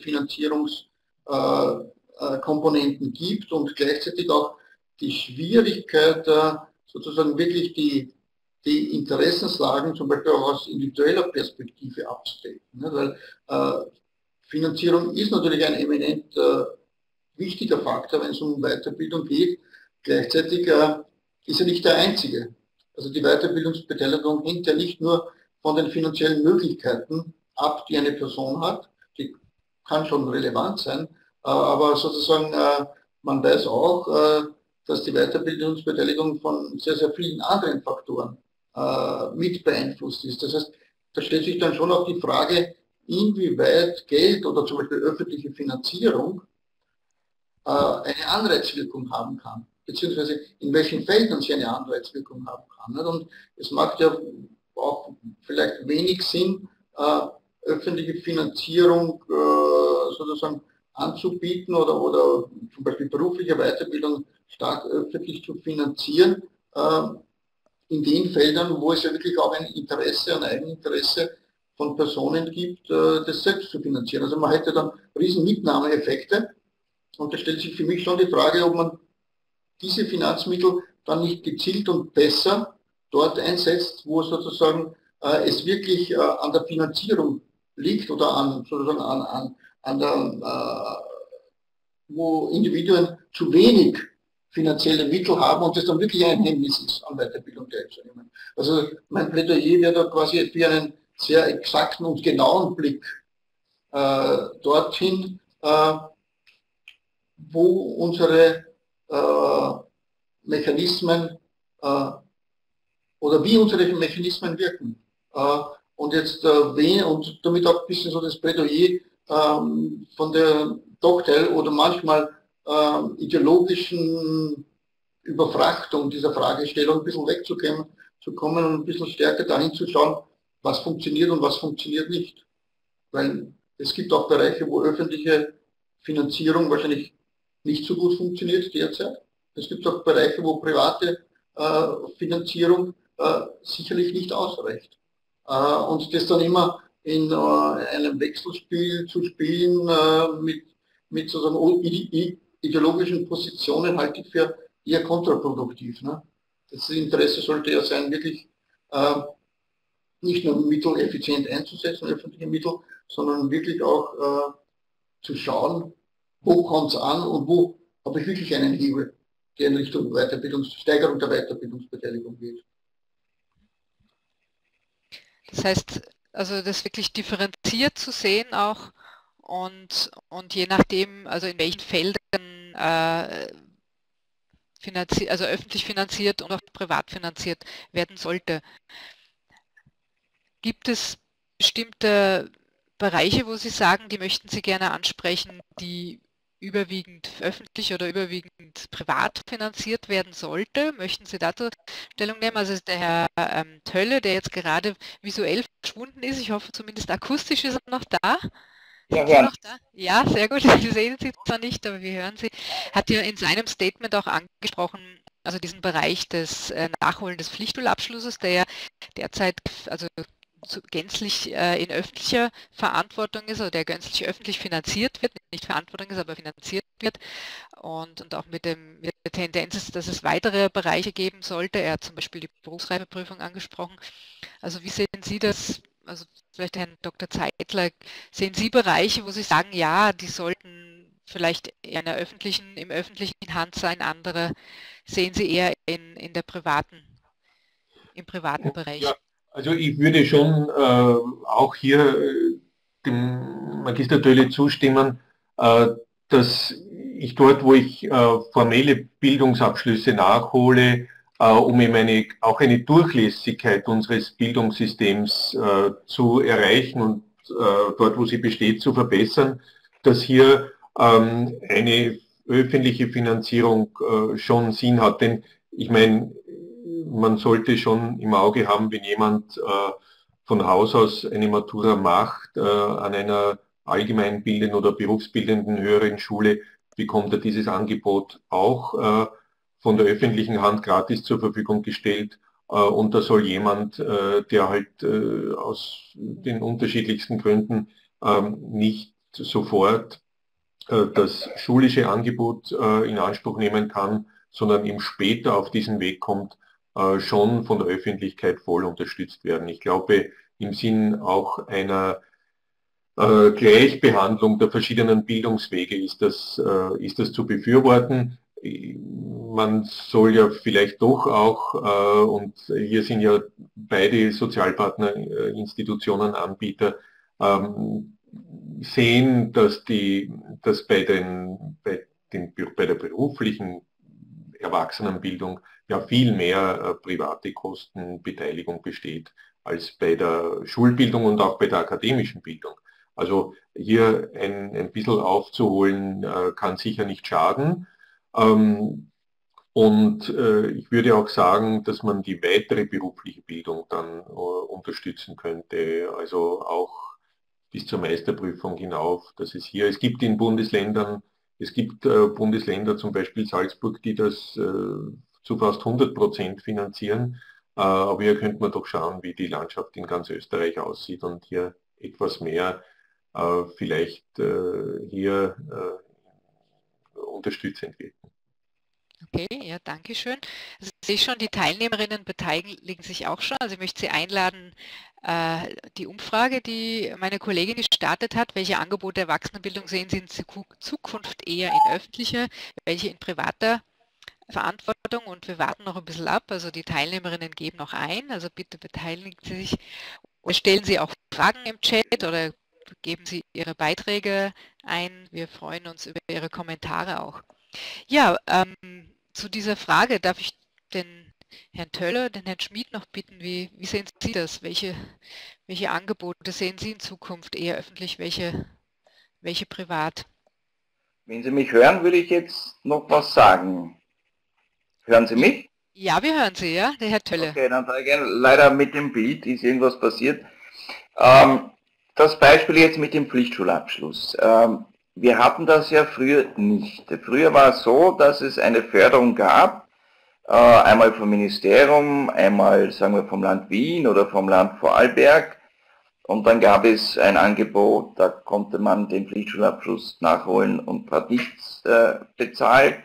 Finanzierungskomponenten äh, äh, gibt und gleichzeitig auch die Schwierigkeit, äh, sozusagen wirklich die, die Interessenslagen zum Beispiel auch aus individueller Perspektive abzudecken. Ne? Weil äh, Finanzierung ist natürlich ein eminent äh, wichtiger Faktor, wenn es um Weiterbildung geht. Gleichzeitig äh, ist er nicht der einzige. Also die Weiterbildungsbeteiligung hängt ja nicht nur von den finanziellen Möglichkeiten ab, die eine Person hat. Die kann schon relevant sein, äh, aber sozusagen äh, man weiß auch, äh, dass die Weiterbildungsbeteiligung von sehr, sehr vielen anderen Faktoren äh, mit beeinflusst ist. Das heißt, da stellt sich dann schon auch die Frage, inwieweit Geld oder zum Beispiel öffentliche Finanzierung äh, eine Anreizwirkung haben kann, beziehungsweise in welchen Feldern sie eine Anreizwirkung haben kann. Nicht? Und es macht ja auch vielleicht wenig Sinn, äh, öffentliche Finanzierung äh, sozusagen anzubieten oder, oder zum Beispiel berufliche Weiterbildung stark öffentlich zu finanzieren, äh, in den Feldern, wo es ja wirklich auch ein Interesse, ein Eigeninteresse von Personen gibt, äh, das selbst zu finanzieren. Also man hätte dann riesen Mitnahmeeffekte und da stellt sich für mich schon die Frage, ob man diese Finanzmittel dann nicht gezielt und besser dort einsetzt, wo sozusagen äh, es wirklich äh, an der Finanzierung liegt oder an, sozusagen an, an, an der, äh, wo Individuen zu wenig finanzielle Mittel haben und das dann wirklich ein Hemmnis ist, an Weiterbildung teilzunehmen. Also mein Plädoyer wäre da quasi für einen sehr exakten und genauen Blick äh, dorthin, äh, wo unsere äh, Mechanismen äh, oder wie unsere Mechanismen wirken. Äh, und jetzt äh, wen, und damit auch ein bisschen so das Plädoyer ähm, von der Cocktail oder manchmal äh, ideologischen Überfrachtung dieser Fragestellung ein bisschen wegzukommen zu kommen und ein bisschen stärker dahin zu schauen, was funktioniert und was funktioniert nicht. Weil es gibt auch Bereiche, wo öffentliche Finanzierung wahrscheinlich nicht so gut funktioniert derzeit. Es gibt auch Bereiche, wo private äh, Finanzierung äh, sicherlich nicht ausreicht. Äh, und das dann immer in äh, einem Wechselspiel zu spielen äh, mit, mit sozusagen ideologischen Positionen halte ich für eher kontraproduktiv. Ne? Das Interesse sollte ja sein, wirklich äh, nicht nur Mittel effizient einzusetzen, öffentliche Mittel, sondern wirklich auch äh, zu schauen, wo kommt es an und wo habe ich wirklich einen Hebel, der in Richtung Weiterbildungs Steigerung der Weiterbildungsbeteiligung geht. Das heißt, also das wirklich differenziert zu sehen auch und, und je nachdem, also in welchen Feldern äh, finanziert, also öffentlich finanziert und auch privat finanziert werden sollte. Gibt es bestimmte Bereiche, wo Sie sagen, die möchten Sie gerne ansprechen, die überwiegend öffentlich oder überwiegend privat finanziert werden sollte? Möchten Sie dazu Stellung nehmen? Also der Herr ähm, Tölle, der jetzt gerade visuell verschwunden ist, ich hoffe zumindest akustisch ist er noch da. Ja, Sind Sie hören. noch da? Ja, sehr gut. Wir sehen Sie zwar nicht, aber wir hören Sie. Hat ja in seinem Statement auch angesprochen, also diesen Bereich des äh, Nachholen des Pflichtschulabschlusses, der ja derzeit also so gänzlich äh, in öffentlicher Verantwortung ist oder der gänzlich öffentlich finanziert wird, nicht Verantwortung ist, aber finanziert wird und, und auch mit, dem, mit der Tendenz ist, dass es weitere Bereiche geben sollte. Er hat zum Beispiel die Berufsreifeprüfung angesprochen. Also wie sehen Sie das? Also vielleicht Herrn Doktor Zeitler, sehen Sie Bereiche, wo Sie sagen, ja, die sollten vielleicht eher in der öffentlichen, im öffentlichen Hand sein, andere sehen Sie eher in, in der privaten, im privaten Bereich? Ja, also ich würde schon äh, auch hier äh, dem Magister Tölle zustimmen, äh, dass ich dort, wo ich äh, formelle Bildungsabschlüsse nachhole, äh, um eben eine, auch eine Durchlässigkeit unseres Bildungssystems äh, zu erreichen und äh, dort, wo sie besteht, zu verbessern, dass hier ähm, eine öffentliche Finanzierung äh, schon Sinn hat. Denn ich meine, man sollte schon im Auge haben, wenn jemand äh, von Haus aus eine Matura macht, äh, an einer allgemeinbildenden oder berufsbildenden höheren Schule, bekommt er dieses Angebot auch äh, von der öffentlichen Hand gratis zur Verfügung gestellt. Äh, und da soll jemand, äh, der halt äh, aus den unterschiedlichsten Gründen ähm, nicht sofort äh, das schulische Angebot äh, in Anspruch nehmen kann, sondern eben später auf diesen Weg kommt, äh, schon von der Öffentlichkeit voll unterstützt werden. Ich glaube, im Sinn auch einer äh, Gleichbehandlung der verschiedenen Bildungswege ist das, äh, ist das zu befürworten. Man soll ja vielleicht doch auch, äh, und hier sind ja beide Sozialpartner, äh, Institutionen, Anbieter, ähm, sehen, dass, die, dass bei, den, bei, den, bei der beruflichen Erwachsenenbildung ja viel mehr äh, private Kostenbeteiligung besteht als bei der Schulbildung und auch bei der akademischen Bildung. Also hier ein, ein bisschen aufzuholen, äh, kann sicher nicht schaden. Ähm, und äh, ich würde auch sagen, dass man die weitere berufliche Bildung dann äh, unterstützen könnte, also auch bis zur Meisterprüfung hinauf, dass es hier, es gibt in Bundesländern, es gibt äh, Bundesländer, zum Beispiel Salzburg, die das äh, zu fast hundert Prozent finanzieren, äh, aber hier könnte man doch schauen, wie die Landschaft in ganz Österreich aussieht und hier etwas mehr äh, vielleicht äh, hier äh, unterstützend wirken. Okay, ja, danke schön. Also ich sehe schon, die Teilnehmerinnen beteiligen sich auch schon. Also ich möchte Sie einladen, äh, die Umfrage, die meine Kollegin gestartet hat, welche Angebote der Erwachsenenbildung sehen Sie in Zukunft eher in öffentlicher, welche in privater Verantwortung, und wir warten noch ein bisschen ab. Also die Teilnehmerinnen geben noch ein, also bitte beteiligen Sie sich oder stellen Sie auch Fragen im Chat oder geben Sie Ihre Beiträge ein. Wir freuen uns über Ihre Kommentare auch. Ja, ähm, zu dieser Frage darf ich den Herrn Töller, den Herrn Schmid noch bitten, wie, wie sehen Sie das? Welche, welche Angebote sehen Sie in Zukunft eher öffentlich, welche, welche privat? Wenn Sie mich hören, würde ich jetzt noch was sagen. Hören Sie mich? Ja, wir hören Sie, ja, der Herr Tölle. Okay, dann sage ich gerne, leider mit dem Bild ist irgendwas passiert. Ähm, das Beispiel jetzt mit dem Pflichtschulabschluss. Ähm, wir hatten das ja früher nicht. Früher war es so, dass es eine Förderung gab, äh, einmal vom Ministerium, einmal sagen wir vom Land Wien oder vom Land Vorarlberg. Und dann gab es ein Angebot, da konnte man den Pflichtschulabschluss nachholen und hat nichts äh, bezahlt.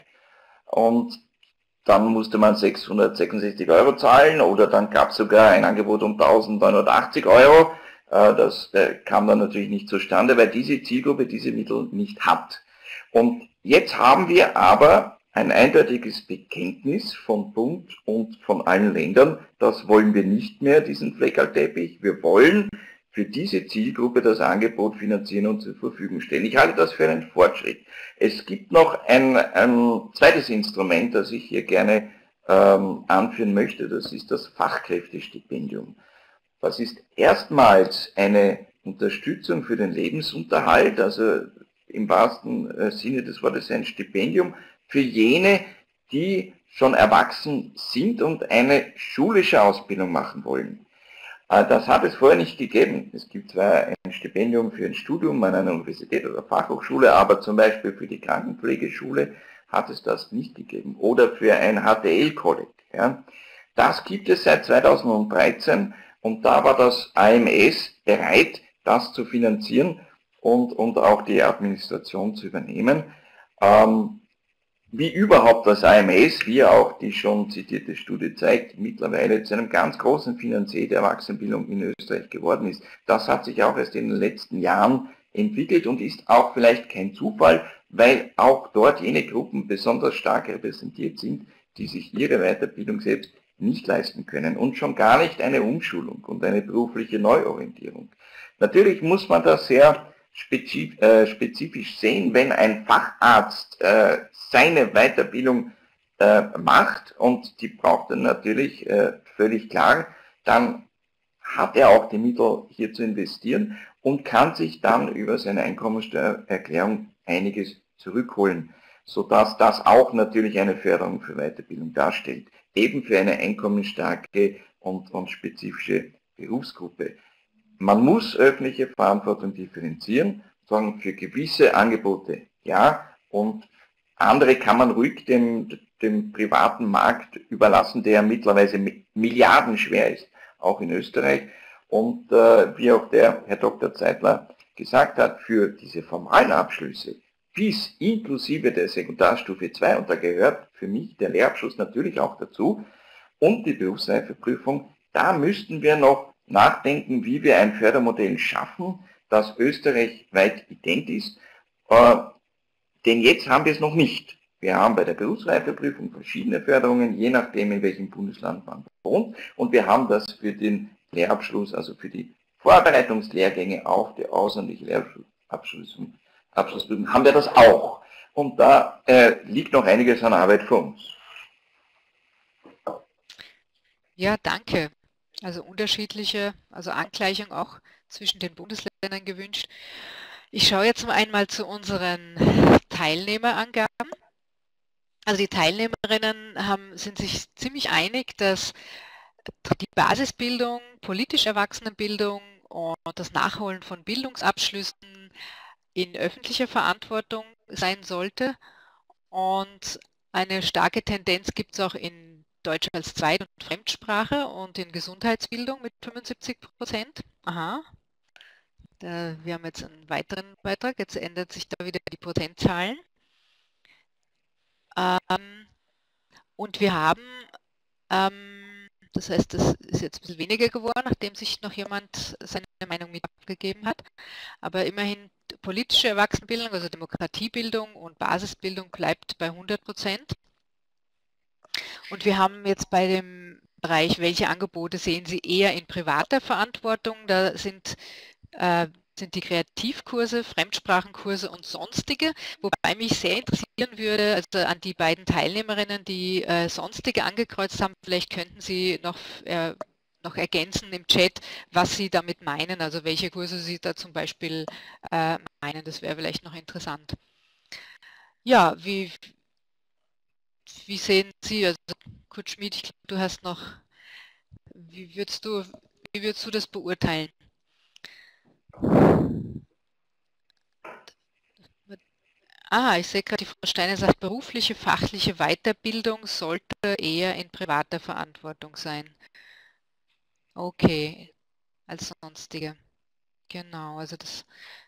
Und dann musste man sechshundertsechsundsechzig Euro zahlen oder dann gab es sogar ein Angebot um eintausendneunhundertachtzig Euro. Das kam dann natürlich nicht zustande, weil diese Zielgruppe diese Mittel nicht hat. Und jetzt haben wir aber ein eindeutiges Bekenntnis von Bund und von allen Ländern, das wollen wir nicht mehr, diesen Fleckerlteppich. Wir wollen für diese Zielgruppe das Angebot finanzieren und zur Verfügung stellen. Ich halte das für einen Fortschritt. Es gibt noch ein, ein zweites Instrument, das ich hier gerne ähm, anführen möchte, das ist das Fachkräftestipendium. Das ist erstmals eine Unterstützung für den Lebensunterhalt, also im wahrsten Sinne des Wortes ein Stipendium für jene, die schon erwachsen sind und eine schulische Ausbildung machen wollen. Das hat es vorher nicht gegeben. Es gibt zwar ein Stipendium für ein Studium an einer Universität oder Fachhochschule, aber zum Beispiel für die Krankenpflegeschule hat es das nicht gegeben. Oder für ein H T L-Kolleg. Ja. Das gibt es seit zweitausenddreizehn und da war das A M S bereit, das zu finanzieren und, und auch die Administration zu übernehmen. Ähm, Wie überhaupt das A M S, wie auch die schon zitierte Studie zeigt, mittlerweile zu einem ganz großen Finanzier der Erwachsenenbildung in Österreich geworden ist. Das hat sich auch erst in den letzten Jahren entwickelt und ist auch vielleicht kein Zufall, weil auch dort jene Gruppen besonders stark repräsentiert sind, die sich ihre Weiterbildung selbst nicht leisten können und schon gar nicht eine Umschulung und eine berufliche Neuorientierung. Natürlich muss man das sehr spezifisch sehen, wenn ein Facharzt äh, seine Weiterbildung äh, macht und die braucht er natürlich äh, völlig klar, dann hat er auch die Mittel hier zu investieren und kann sich dann über seine Einkommensteuererklärung einiges zurückholen, sodass das auch natürlich eine Förderung für Weiterbildung darstellt, eben für eine einkommensstarke und, und spezifische Berufsgruppe. Man muss öffentliche Verantwortung differenzieren, sagen für gewisse Angebote ja und andere kann man ruhig dem, dem privaten Markt überlassen, der mittlerweile milliardenschwer ist, auch in Österreich. Und äh, wie auch der Herr Doktor Zeitler gesagt hat, für diese formalen Abschlüsse bis inklusive der Sekundarstufe zwei, und da gehört für mich der Lehrabschluss natürlich auch dazu, und die Berufsreifeprüfung, da müssten wir noch nachdenken, wie wir ein Fördermodell schaffen, das österreichweit ident ist. Äh, denn jetzt haben wir es noch nicht. Wir haben bei der Berufsreifeprüfung verschiedene Förderungen, je nachdem in welchem Bundesland man wohnt. Und wir haben das für den Lehrabschluss, also für die Vorbereitungslehrgänge auf die außerordentliche Lehrabschlussprüfung, Abschlussprüfung, haben wir das auch. Und da äh, liegt noch einiges an Arbeit vor uns. Ja, danke. Also unterschiedliche, also Angleichung auch zwischen den Bundesländern gewünscht. Ich schaue jetzt mal einmal zu unseren Teilnehmerangaben. Also die Teilnehmerinnen haben, sind sich ziemlich einig, dass die Basisbildung, politische Erwachsenenbildung und das Nachholen von Bildungsabschlüssen in öffentlicher Verantwortung sein sollte. Und eine starke Tendenz gibt es auch in Deutsch als Zweit- und Fremdsprache und in Gesundheitsbildung mit fünfundsiebzig Prozent. Aha. Da, wir haben jetzt einen weiteren Beitrag, jetzt ändert sich da wieder die Prozentzahlen. Ähm, und wir haben, ähm, das heißt, das ist jetzt ein bisschen weniger geworden, nachdem sich noch jemand seine Meinung mit abgegeben hat, aber immerhin politische Erwachsenenbildung, also Demokratiebildung und Basisbildung bleibt bei hundert Prozent. Und wir haben jetzt bei dem Bereich, welche Angebote sehen Sie eher in privater Verantwortung, da sind äh, sind die Kreativkurse, Fremdsprachenkurse und sonstige, wobei mich sehr interessieren würde, also an die beiden Teilnehmerinnen, die äh, sonstige angekreuzt haben, vielleicht könnten Sie noch, äh, noch ergänzen im Chat, was Sie damit meinen, also welche Kurse Sie da zum Beispiel äh, meinen, das wäre vielleicht noch interessant. Ja, wie, wie sehen Sie, also Kurt Schmid, ich glaube, du hast noch, wie würdest du, wie würdest du das beurteilen? Ah, ich sehe gerade, die Frau Steiner sagt, berufliche, fachliche Weiterbildung sollte eher in privater Verantwortung sein. Okay, als sonstige. Genau, also das,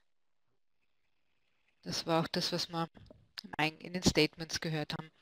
das war auch das, was wir in den Statements gehört haben.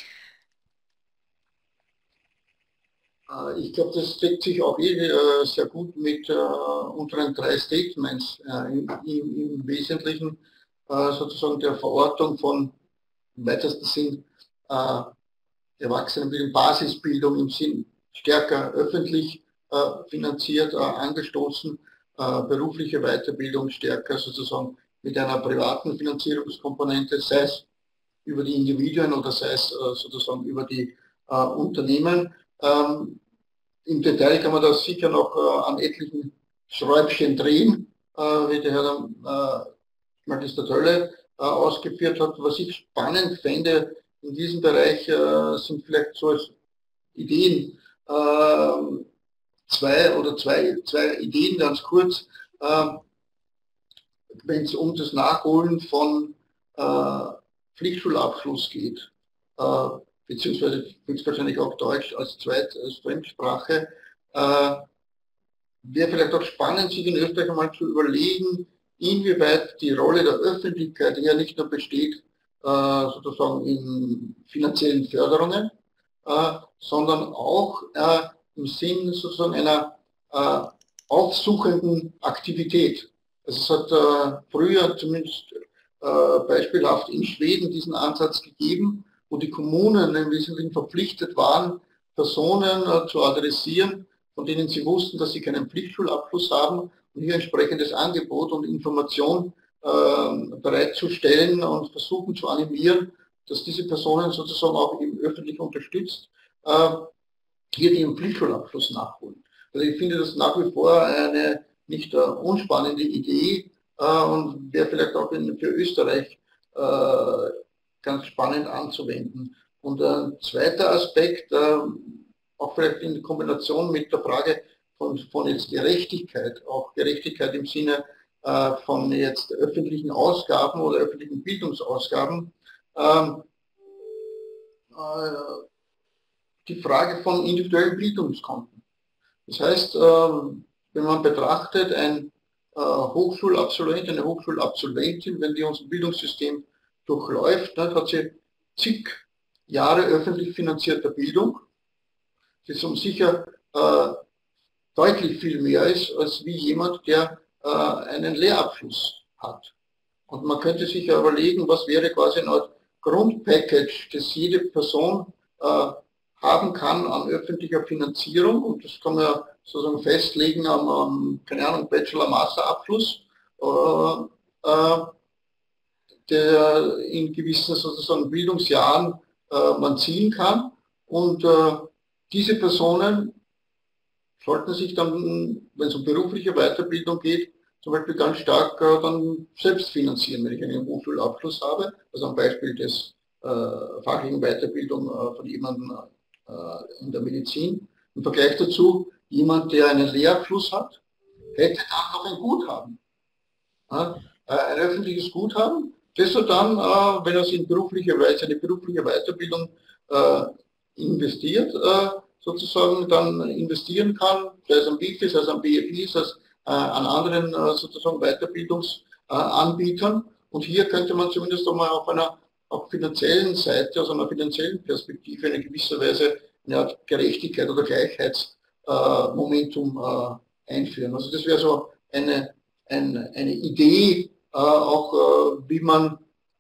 Ich glaube, das deckt sich auch eh sehr gut mit äh, unseren drei Statements. Äh, im, im, Im Wesentlichen äh, sozusagen der Verortung von im weitesten Sinn äh, Erwachsenenbildung, Basisbildung im Sinn stärker öffentlich äh, finanziert, äh, angestoßen, äh, berufliche Weiterbildung stärker sozusagen mit einer privaten Finanzierungskomponente, sei es über die Individuen oder sei es äh, sozusagen über die äh, Unternehmen. Ähm, Im Detail kann man das sicher noch äh, an etlichen Schräubchen drehen, äh, wie der Herr äh, Magister Tölle äh, ausgeführt hat. Was ich spannend fände in diesem Bereich, äh, sind vielleicht so als Ideen, äh, zwei oder zwei, zwei Ideen ganz kurz, äh, wenn es um das Nachholen von äh, Pflichtschulabschluss geht. Äh, beziehungsweise höchstwahrscheinlich auch Deutsch als Zweit-, als Fremdsprache, äh, wäre vielleicht auch spannend, sich in Österreich einmal zu überlegen, inwieweit die Rolle der Öffentlichkeit hier nicht nur besteht, äh, sozusagen in finanziellen Förderungen, äh, sondern auch äh, im Sinn sozusagen einer äh, aufsuchenden Aktivität. Also es hat äh, früher zumindest äh, beispielhaft in Schweden diesen Ansatz gegeben, wo die Kommunen im Wesentlichen verpflichtet waren, Personen äh, zu adressieren, von denen sie wussten, dass sie keinen Pflichtschulabschluss haben und hier entsprechendes Angebot und Information äh, bereitzustellen und versuchen zu animieren, dass diese Personen sozusagen auch eben öffentlich unterstützt, äh, hier den Pflichtschulabschluss nachholen. Also ich finde das nach wie vor eine nicht äh, unspannende Idee äh, und wäre vielleicht auch in, für Österreich äh, ganz spannend anzuwenden. Und ein zweiter Aspekt, äh, auch vielleicht in Kombination mit der Frage von, von jetzt Gerechtigkeit, auch Gerechtigkeit im Sinne äh, von jetzt öffentlichen Ausgaben oder öffentlichen Bildungsausgaben, ähm, äh, die Frage von individuellen Bildungskonten. Das heißt, äh, wenn man betrachtet, ein äh, Hochschulabsolvent, eine Hochschulabsolventin, wenn die unser Bildungssystem durchläuft, dann hat sie zig Jahre öffentlich finanzierte Bildung, das um sicher äh, deutlich viel mehr ist, als wie jemand, der äh, einen Lehrabschluss hat. Und man könnte sich ja überlegen, was wäre quasi ein Grundpackage, das jede Person äh, haben kann an öffentlicher Finanzierung, und das kann man ja sozusagen festlegen am, am keine Ahnung, Bachelor-Master-Abschluss, äh, äh, der in gewissen sozusagen Bildungsjahren äh, man ziehen kann. Und äh, diese Personen sollten sich dann, wenn es um berufliche Weiterbildung geht, zum Beispiel ganz stark äh, dann selbst finanzieren, wenn ich einen Hochschulabschluss habe. Also am Beispiel des äh, fachlichen Weiterbildung äh, von jemandem äh, in der Medizin. Im Vergleich dazu, jemand, der einen Lehrabschluss hat, hätte dann noch ein Guthaben. Ja, äh, ein öffentliches Guthaben, das er dann, äh, wenn er es in berufliche, seine berufliche Weiterbildung äh, investiert, äh, sozusagen dann investieren kann, sei es am B I F I, sei es am B F I, sei es äh, an anderen äh, sozusagen Weiterbildungsanbietern. Und hier könnte man zumindest einmal auf einer auf finanziellen Seite, aus einer finanziellen Perspektive in gewisser Weise eine Art Gerechtigkeit oder Gleichheitsmomentum äh, äh, einführen. Also das wäre so eine, eine, eine Idee, äh, auch äh, wie man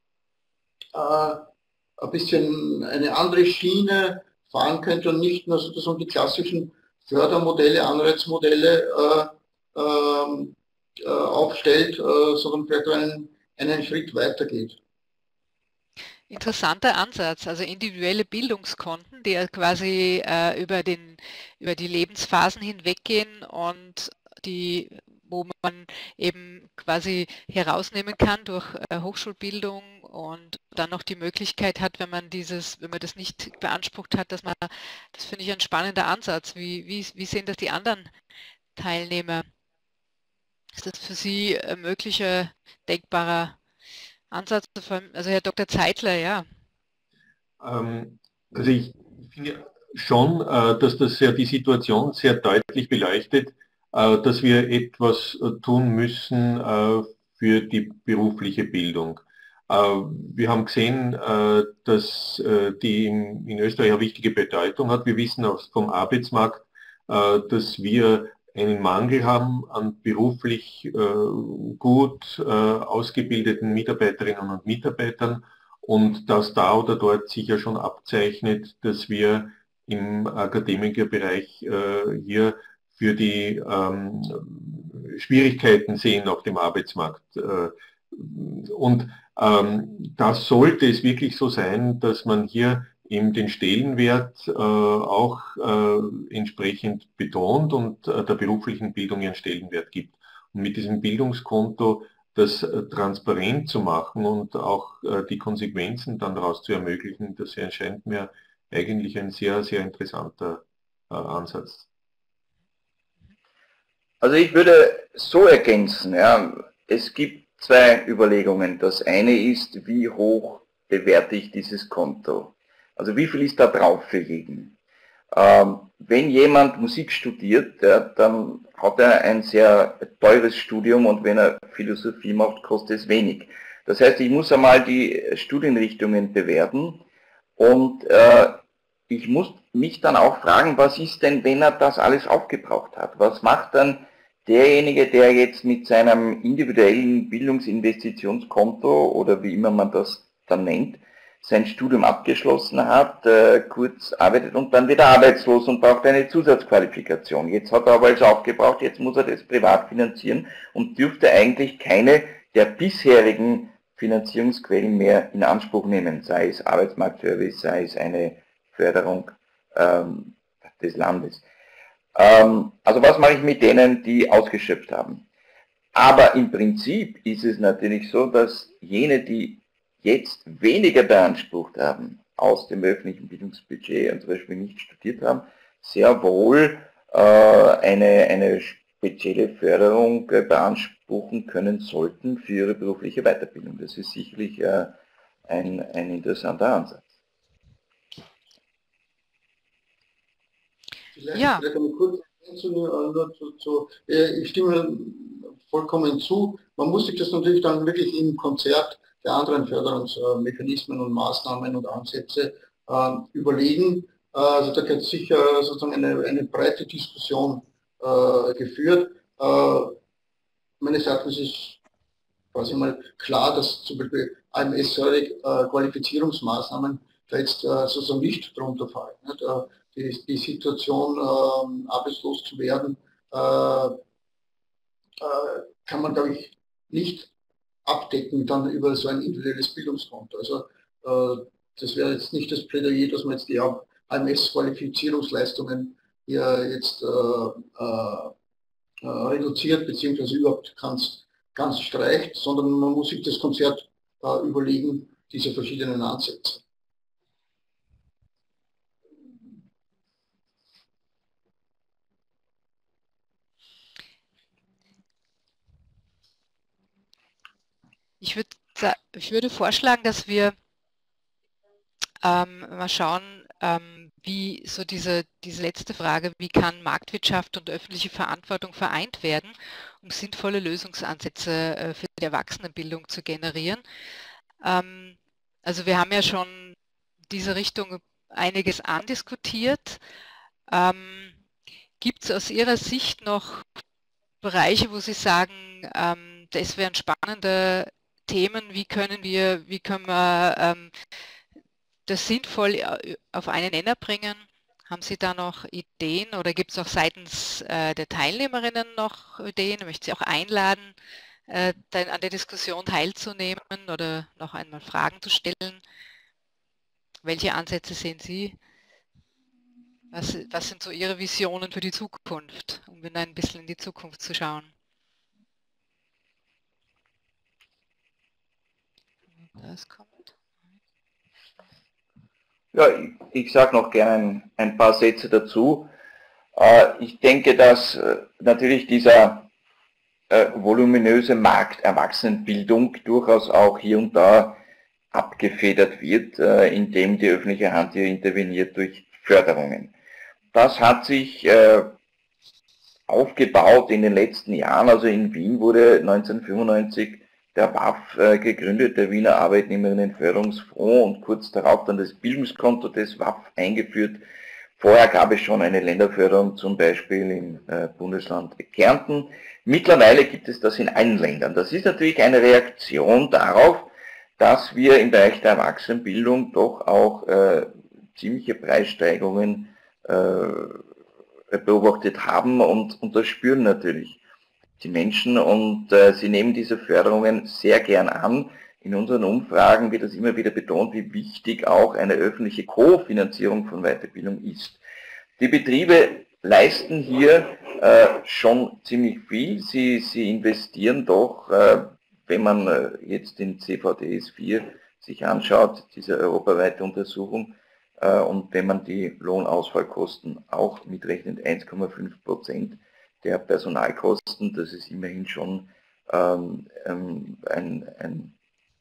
äh, ein bisschen eine andere Schiene fahren könnte und nicht nur sozusagen die klassischen Fördermodelle, Anreizmodelle äh, äh, äh, aufstellt, äh, sondern vielleicht einen, einen Schritt weiter geht. Interessanter Ansatz, also individuelle Bildungskonten, die ja quasi äh, über den, über die Lebensphasen hinweggehen und die, wo man eben quasi herausnehmen kann durch äh, Hochschulbildung und dann noch die Möglichkeit hat, wenn man dieses, wenn man das nicht beansprucht hat, dass man, das finde ich ein spannender Ansatz. Wie, wie, wie sehen das die anderen Teilnehmer? Ist das für Sie ein möglicher, denkbarer Ansatz? Also Herr Doktor Zeitler, ja. Ähm, also ich finde schon, äh, dass das ja die Situation sehr deutlich beleuchtet, äh, dass wir etwas äh, tun müssen äh, für die berufliche Bildung. Äh, wir haben gesehen, äh, dass äh, die in, in Österreich eine wichtige Bedeutung hat. Wir wissen auch vom Arbeitsmarkt, äh, dass wir einen Mangel haben an beruflich äh, gut äh, ausgebildeten Mitarbeiterinnen und Mitarbeitern. Und dass da oder dort sich ja schon abzeichnet, dass wir im Akademikerbereich äh, hier für die ähm, Schwierigkeiten sehen auf dem Arbeitsmarkt. Äh, und ähm, das sollte es wirklich so sein, dass man hier eben den Stellenwert äh, auch äh, entsprechend betont und äh, der beruflichen Bildung ihren Stellenwert gibt. Und mit diesem Bildungskonto das äh, transparent zu machen und auch äh, die Konsequenzen dann daraus zu ermöglichen, das erscheint mir eigentlich ein sehr, sehr interessanter äh, Ansatz. Also ich würde so ergänzen, ja, es gibt zwei Überlegungen. Das eine ist, wie hoch bewerte ich dieses Konto? Also wie viel ist da drauf für jeden? Ähm, wenn jemand Musik studiert, ja, dann hat er ein sehr teures Studium und wenn er Philosophie macht, kostet es wenig. Das heißt, ich muss einmal die Studienrichtungen bewerten und äh, ich muss mich dann auch fragen, was ist denn, wenn er das alles aufgebraucht hat? Was macht dann derjenige, der jetzt mit seinem individuellen Bildungsinvestitionskonto oder wie immer man das dann nennt, sein Studium abgeschlossen hat, äh, kurz arbeitet und dann wieder arbeitslos und braucht eine Zusatzqualifikation. Jetzt hat er aber alles aufgebraucht, jetzt muss er das privat finanzieren und dürfte eigentlich keine der bisherigen Finanzierungsquellen mehr in Anspruch nehmen, sei es Arbeitsmarktservice, sei es eine Förderung ähm, des Landes. Ähm, also was mache ich mit denen, die ausgeschöpft haben? Aber im Prinzip ist es natürlich so, dass jene, die jetzt weniger beansprucht haben aus dem öffentlichen Bildungsbudget und zum Beispiel nicht studiert haben, sehr wohl äh, eine, eine spezielle Förderung äh, beanspruchen können sollten für ihre berufliche Weiterbildung. Das ist sicherlich äh, ein, ein interessanter Ansatz. Vielleicht, Ja. vielleicht eine kurze Ergänzung zu, zu, ich stimme vollkommen zu. Man muss sich das natürlich dann wirklich im Konzert der anderen Förderungsmechanismen und Maßnahmen und Ansätze äh, überlegen. Also da wird sicher sozusagen eine, eine breite Diskussion äh, geführt. Äh, meines Erachtens ist quasi mal klar, dass zum Beispiel A M S-Qualifizierungsmaßnahmen da jetzt äh, sozusagen nicht drunter fallen. Nicht? Äh, die, die Situation, äh, arbeitslos zu werden, äh, äh, kann man, glaube ich, nicht abdecken dann über so ein individuelles Bildungskonto. Also äh, das wäre jetzt nicht das Plädoyer, dass man jetzt die A M S-Qualifizierungsleistungen hier jetzt äh, äh, reduziert beziehungsweise überhaupt ganz, ganz streicht, sondern man muss sich das Konzert äh, überlegen, diese verschiedenen Ansätze. Ich, würd, ich würde vorschlagen, dass wir ähm, mal schauen, ähm, wie so diese, diese letzte Frage, wie kann Marktwirtschaft und öffentliche Verantwortung vereint werden, um sinnvolle Lösungsansätze äh, für die Erwachsenenbildung zu generieren. Ähm, also wir haben ja schon diese Richtung einiges andiskutiert. Ähm, Gibt es aus Ihrer Sicht noch Bereiche, wo Sie sagen, ähm, das wären spannende Themen, wie können wir, wie können wir ähm, das sinnvoll auf einen Nenner bringen? Haben Sie da noch Ideen oder gibt es auch seitens äh, der Teilnehmerinnen noch Ideen? Ich möchte Sie auch einladen, äh, an der Diskussion teilzunehmen oder noch einmal Fragen zu stellen. Welche Ansätze sehen Sie? Was, was sind so Ihre Visionen für die Zukunft, um wieder ein bisschen in die Zukunft zu schauen? Das kommt. Ja, ich, ich sage noch gerne ein, ein paar Sätze dazu. Äh, ich denke, dass äh, natürlich dieser äh, voluminöse Markt Erwachsenenbildung durchaus auch hier und da abgefedert wird, äh, indem die öffentliche Hand hier interveniert durch Förderungen. Das hat sich äh, aufgebaut in den letzten Jahren. Also in Wien wurde neunzehnhundertfünfundneunzig der W A F äh, gegründet, der Wiener Arbeitnehmerinnenförderungsfonds, und kurz darauf dann das Bildungskonto des W A F eingeführt. Vorher gab es schon eine Länderförderung, zum Beispiel im äh, Bundesland Kärnten. Mittlerweile gibt es das in allen Ländern. Das ist natürlich eine Reaktion darauf, dass wir im Bereich der Erwachsenenbildung doch auch äh, ziemliche Preissteigerungen äh, beobachtet haben, und, und das spüren natürlich die Menschen, und äh, sie nehmen diese Förderungen sehr gern an. In unseren Umfragen wird das immer wieder betont, wie wichtig auch eine öffentliche Kofinanzierung von Weiterbildung ist. Die Betriebe leisten hier äh, schon ziemlich viel. Sie, sie investieren doch, äh, wenn man äh, jetzt den C V D S vier sich anschaut, diese europaweite Untersuchung, äh, und wenn man die Lohnausfallkosten auch mitrechnet, eins Komma fünf Prozent der Personalkosten, das ist immerhin schon ähm, ein, ein,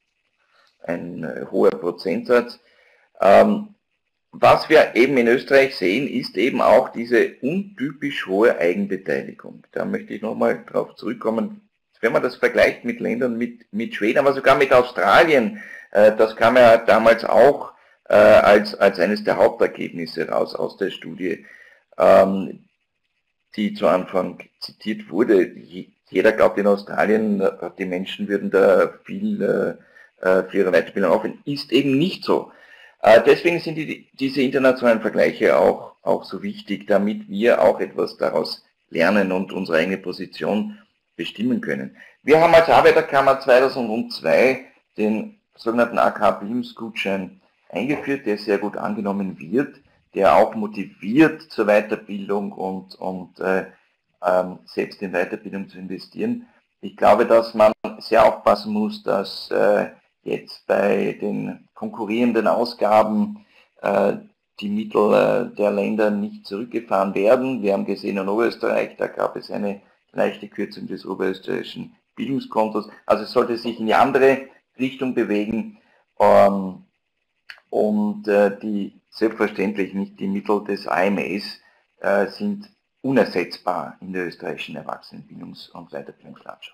ein hoher Prozentsatz. Ähm, was wir eben in Österreich sehen, ist eben auch diese untypisch hohe Eigenbeteiligung. Da möchte ich nochmal drauf zurückkommen. Wenn man das vergleicht mit Ländern mit, mit Schweden, aber sogar mit Australien, äh, das kam ja damals auch äh, als, als eines der Hauptergebnisse raus aus der Studie, ähm, die zu Anfang zitiert wurde. Jeder glaubt in Australien, die Menschen würden da viel äh, für ihre Weiterbildung aufwenden. Ist eben nicht so. Äh, deswegen sind die, diese internationalen Vergleiche auch, auch so wichtig, damit wir auch etwas daraus lernen und unsere eigene Position bestimmen können. Wir haben als Arbeiterkammer zweitausendzwei den sogenannten A K-Bildungsgutschein eingeführt, der sehr gut angenommen wird, der auch motiviert zur Weiterbildung und, und äh, ähm, selbst in Weiterbildung zu investieren. Ich glaube, dass man sehr aufpassen muss, dass äh, jetzt bei den konkurrierenden Ausgaben äh, die Mittel äh, der Länder nicht zurückgefahren werden. Wir haben gesehen in Oberösterreich, da gab es eine leichte Kürzung des oberösterreichischen Bildungskontos. Also es sollte sich in die andere Richtung bewegen. Ähm, und äh, die selbstverständlich nicht die Mittel des A M S äh, sind unersetzbar in der österreichischen Erwachsenenbildungs- und Weiterbildungslandschaft.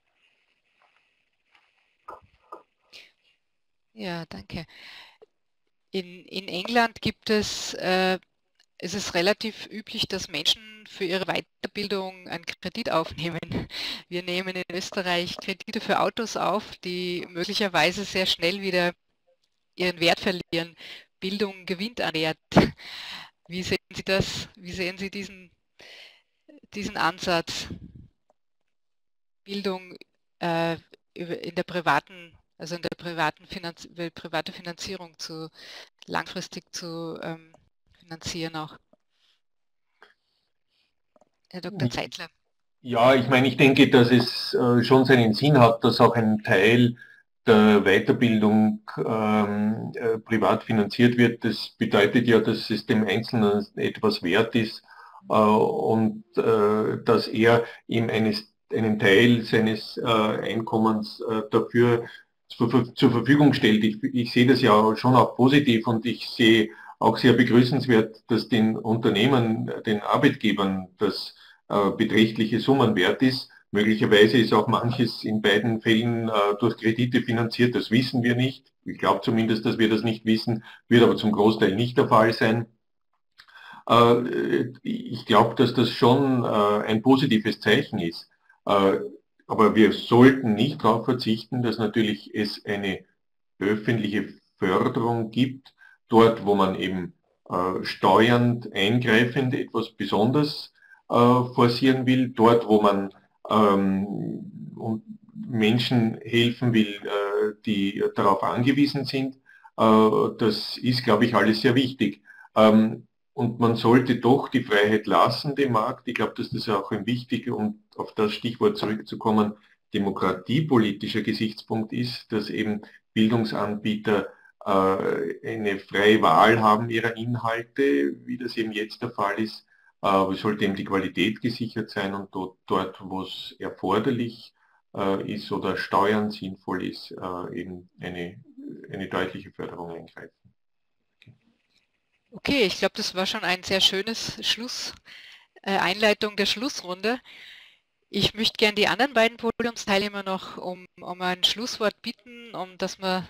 Ja, danke. In, in England gibt es, äh, es ist relativ üblich, dass Menschen für ihre Weiterbildung einen Kredit aufnehmen. Wir nehmen in Österreich Kredite für Autos auf, die möglicherweise sehr schnell wieder ihren Wert verlieren. Bildung gewinnt an Wert. Wie sehen Sie das? Wie sehen Sie diesen, diesen Ansatz? Bildung äh, in der privaten, also in der privaten Finanz private Finanzierung zu langfristig zu ähm, finanzieren auch. Herr Doktor Zeitler. Ja, ich meine, ich denke, dass es äh, schon seinen Sinn hat, dass auch ein Teil der Weiterbildung ähm, äh, privat finanziert wird. Das bedeutet ja, dass es dem Einzelnen etwas wert ist äh, und äh, dass er ihm eines, einen Teil seines äh, Einkommens äh, dafür zur, zur Verfügung stellt. Ich, ich sehe das ja schon auch positiv, und ich sehe auch sehr begrüßenswert, dass den Unternehmen, den Arbeitgebern das äh, beträchtliche Summen wert ist. Möglicherweise ist auch manches in beiden Fällen äh, durch Kredite finanziert, das wissen wir nicht. Ich glaube zumindest, dass wir das nicht wissen, wird aber zum Großteil nicht der Fall sein. Äh, ich glaube, dass das schon äh, ein positives Zeichen ist. Äh, aber wir sollten nicht darauf verzichten, dass natürlich es eine öffentliche Förderung gibt, dort, wo man eben äh, steuernd, eingreifend etwas besonders äh, forcieren will, dort wo man ähm, Menschen helfen will, äh, die darauf angewiesen sind. Äh, das ist, glaube ich, alles sehr wichtig. Ähm, und man sollte doch die Freiheit lassen, dem Markt. Ich glaube, dass das auch ein wichtiger, um auf das Stichwort zurückzukommen, demokratiepolitischer Gesichtspunkt ist, dass eben Bildungsanbieter äh, eine freie Wahl haben ihrer Inhalte, wie das eben jetzt der Fall ist. Äh, sollte eben die Qualität gesichert sein und dort, dort wo es erforderlich äh, ist oder steuern sinnvoll ist, äh, eben eine, eine deutliche Förderung eingreifen. Okay, ich glaube, das war schon ein sehr schönes Schluss, äh, Einleitung der Schlussrunde. Ich möchte gerne die anderen beiden Podiumsteilnehmer noch um, um ein Schlusswort bitten, um dass wir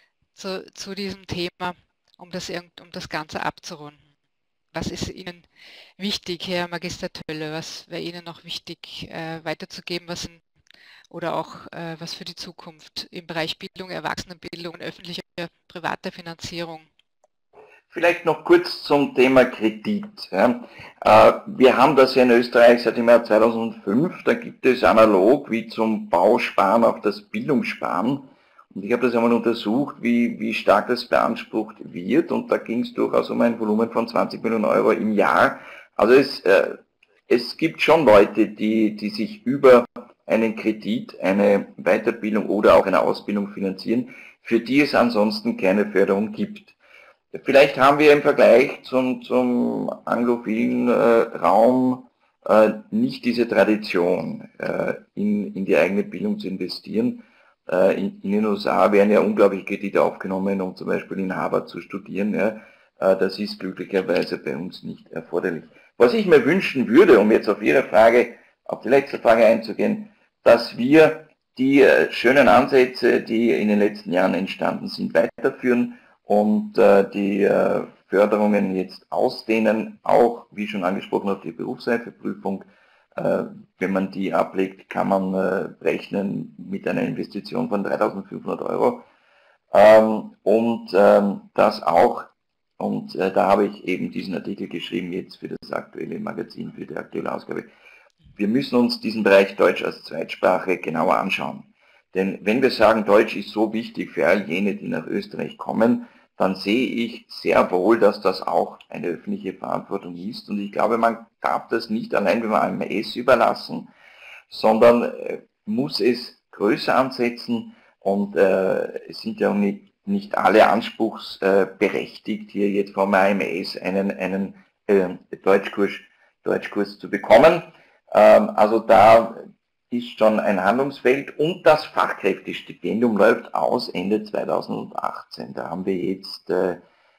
zu, zu diesem Thema, um das, um das Ganze abzurunden. Was ist Ihnen wichtig, Herr Magister Tölle? Was wäre Ihnen noch wichtig äh, weiterzugeben, was in, oder auch äh, was für die Zukunft im Bereich Bildung, Erwachsenenbildung und öffentlicher, privater Finanzierung? Vielleicht noch kurz zum Thema Kredit. Ja. Äh, wir haben das ja in Österreich seit dem Jahr zweitausendfünf, da gibt es analog wie zum Bausparen auch das Bildungssparen. Und ich habe das einmal untersucht, wie, wie stark das beansprucht wird, und da ging es durchaus um ein Volumen von zwanzig Millionen Euro im Jahr. Also es, äh, es gibt schon Leute, die, die sich über einen Kredit, eine Weiterbildung oder auch eine Ausbildung finanzieren, für die es ansonsten keine Förderung gibt. Vielleicht haben wir im Vergleich zum, zum anglophilen äh, Raum äh, nicht diese Tradition, äh, in, in die eigene Bildung zu investieren. Äh, in, in den U S A werden ja unglaublich Kredite aufgenommen, um zum Beispiel in Harvard zu studieren. Ja. Äh, das ist glücklicherweise bei uns nicht erforderlich. Was ich mir wünschen würde, um jetzt auf Ihre Frage, auf die letzte Frage einzugehen, dass wir die äh, schönen Ansätze, die in den letzten Jahren entstanden sind, weiterführen und äh, die äh, Förderungen jetzt ausdehnen, auch, wie schon angesprochen, auf die Berufsreifeprüfung. Äh, wenn man die ablegt, kann man äh, rechnen mit einer Investition von dreitausendfünfhundert Euro. Ähm, und ähm, das auch, und äh, da habe ich eben diesen Artikel geschrieben, jetzt für das aktuelle Magazin, für die aktuelle Ausgabe. Wir müssen uns diesen Bereich Deutsch als Zweitsprache genauer anschauen. Denn wenn wir sagen, Deutsch ist so wichtig für all jene, die nach Österreich kommen, dann sehe ich sehr wohl, dass das auch eine öffentliche Verantwortung ist. Und ich glaube, man darf das nicht allein dem A M S überlassen, sondern äh, muss es größer ansetzen. Und äh, es sind ja nicht, nicht alle anspruchsberechtigt, hier jetzt vom A M S einen, einen äh, Deutschkurs, Deutschkurs zu bekommen. Ähm, also da ist schon ein Handlungsfeld, und das Fachkräftestipendium läuft aus Ende zweitausendachtzehn. Da haben wir jetzt äh,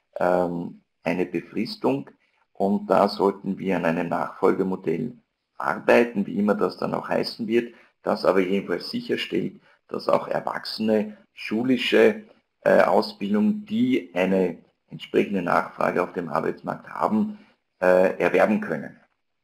ähm, eine Befristung, und da sollten wir an einem Nachfolgemodell arbeiten, wie immer das dann auch heißen wird, das aber jedenfalls sicherstellt, dass auch Erwachsene schulische äh, Ausbildung, die eine entsprechende Nachfrage auf dem Arbeitsmarkt haben, äh, erwerben können.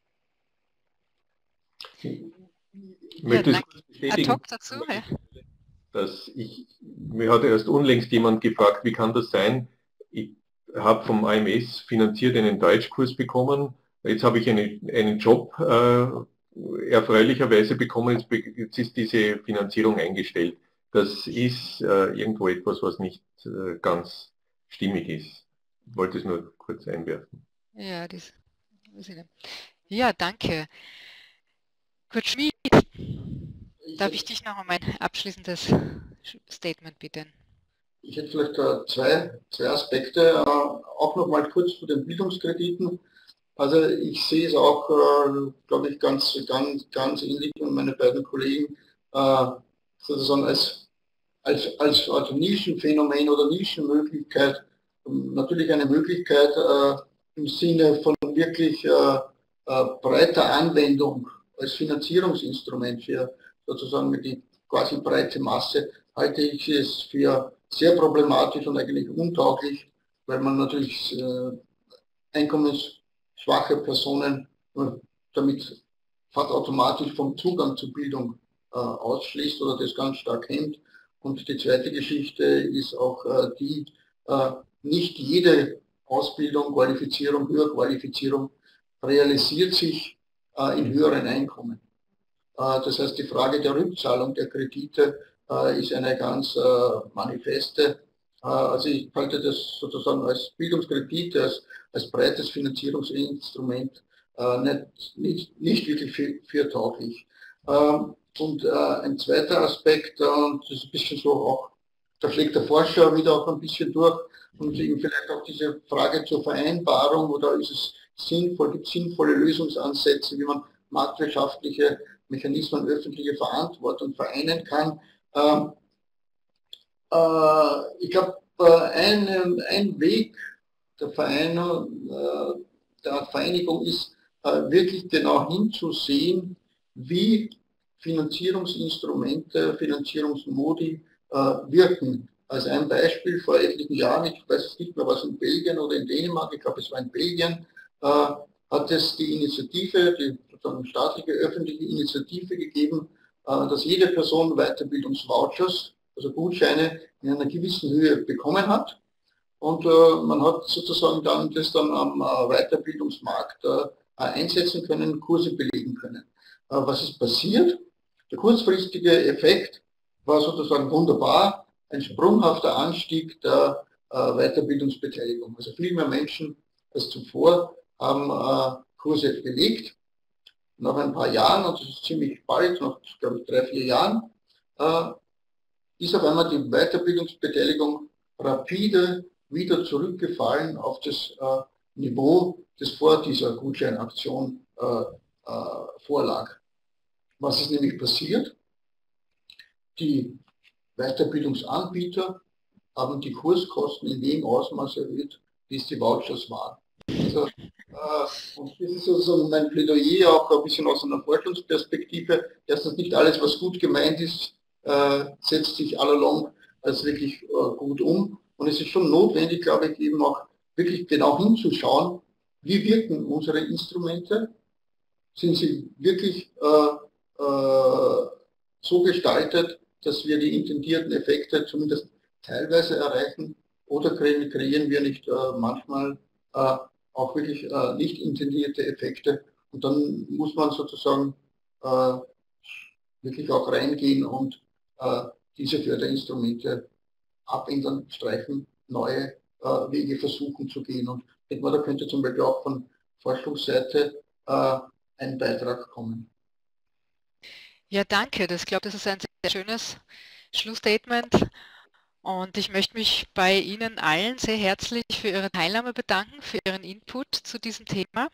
Ich möchte ja, es kurz bestätigen, dazu, ja. dass ich, mir hat erst unlängst jemand gefragt, wie kann das sein? Ich habe vom A M S finanziert einen Deutschkurs bekommen, jetzt habe ich eine, einen Job äh, erfreulicherweise bekommen, jetzt, jetzt ist diese Finanzierung eingestellt. Das ist äh, irgendwo etwas, was nicht äh, ganz stimmig ist. Ich wollte es nur kurz einwerfen. Ja, das, ja, danke. Kurt Schmid, darf ich dich noch um ein abschließendes Statement bitten? Ich hätte vielleicht uh, zwei, zwei Aspekte, uh, auch noch mal kurz zu den Bildungskrediten. Also ich sehe es auch, uh, glaube ich, ganz, ganz, ganz ähnlich wie meine beiden Kollegen, uh, sozusagen als, als, als, als Nischenphänomen oder Nischenmöglichkeit, um, natürlich eine Möglichkeit uh, im Sinne von wirklich breiter Anwendung als Finanzierungsinstrument für sozusagen die quasi breite Masse, halte ich es für sehr problematisch und eigentlich untauglich, weil man natürlich äh, einkommensschwache Personen äh, damit fast automatisch vom Zugang zur Bildung äh, ausschließt oder das ganz stark hemmt. Und die zweite Geschichte ist auch äh, die, äh, nicht jede Ausbildung, Qualifizierung, Höherqualifizierung realisiert sich äh, in höheren Einkommen. Äh, das heißt, die Frage der Rückzahlung der Kredite äh, ist eine ganz äh, manifeste. Äh, also ich halte das sozusagen als Bildungskredit, als, als breites Finanzierungsinstrument äh, nicht, nicht, nicht wirklich für, für tauglich. Ähm, und äh, ein zweiter Aspekt, äh, und das ist ein bisschen so auch, da schlägt der Forscher wieder auch ein bisschen durch, und eben vielleicht auch diese Frage zur Vereinbarung, oder ist es sinnvoll, gibt es sinnvolle Lösungsansätze, wie man marktwirtschaftliche Mechanismen, öffentliche Verantwortung vereinen kann. Ähm, äh, ich glaube, äh, ein, ein Weg der, Vereinigung, äh, der Vereinigung ist, äh, wirklich genau hinzusehen, wie Finanzierungsinstrumente, Finanzierungsmodi äh, wirken. Als ein Beispiel vor etlichen Jahren, ich weiß nicht mehr, was in Belgien oder in Dänemark, ich glaube es war in Belgien, äh, hat es die Initiative, die sozusagen staatliche, öffentliche Initiative gegeben, äh, dass jede Person Weiterbildungsvouchers, also Gutscheine in einer gewissen Höhe bekommen hat. Und äh, man hat sozusagen dann das dann am äh, Weiterbildungsmarkt äh, einsetzen können, Kurse belegen können. Äh, was ist passiert? Der kurzfristige Effekt war sozusagen wunderbar, ein sprunghafter Anstieg der äh, Weiterbildungsbeteiligung. Also viel mehr Menschen als zuvor haben äh, Kurse belegt. Nach ein paar Jahren, und das ist ziemlich bald, nach glaube ich drei, vier Jahren, äh, ist auf einmal die Weiterbildungsbeteiligung rapide wieder zurückgefallen auf das äh, Niveau, das vor dieser Gutscheinaktion äh, äh, vorlag. Was ist nämlich passiert? Die Weiterbildungsanbieter haben die Kurskosten in dem Ausmaß erhöht, wie es die Vouchers waren. Also, äh, und das ist sozusagen mein Plädoyer auch ein bisschen aus einer Forschungsperspektive. Erstens, nicht alles, was gut gemeint ist, äh, setzt sich allalong als wirklich äh, gut um. Und es ist schon notwendig, glaube ich, eben auch wirklich genau hinzuschauen, wie wirken unsere Instrumente? Sind sie wirklich äh, äh, so gestaltet, dass wir die intendierten Effekte zumindest teilweise erreichen, oder kreieren, kreieren wir nicht äh, manchmal äh, auch wirklich äh, nicht intendierte Effekte, und dann muss man sozusagen äh, wirklich auch reingehen und äh, diese Förderinstrumente abändern, streichen, neue äh, Wege versuchen zu gehen, und ich denke mal, da könnte zum Beispiel auch von Forschungsseite äh, ein Beitrag kommen. Ja, danke. Das, ich glaube, das ist ein sehr schönes Schlussstatement. Und ich möchte mich bei Ihnen allen sehr herzlich für Ihre Teilnahme bedanken, für Ihren Input zu diesem Thema.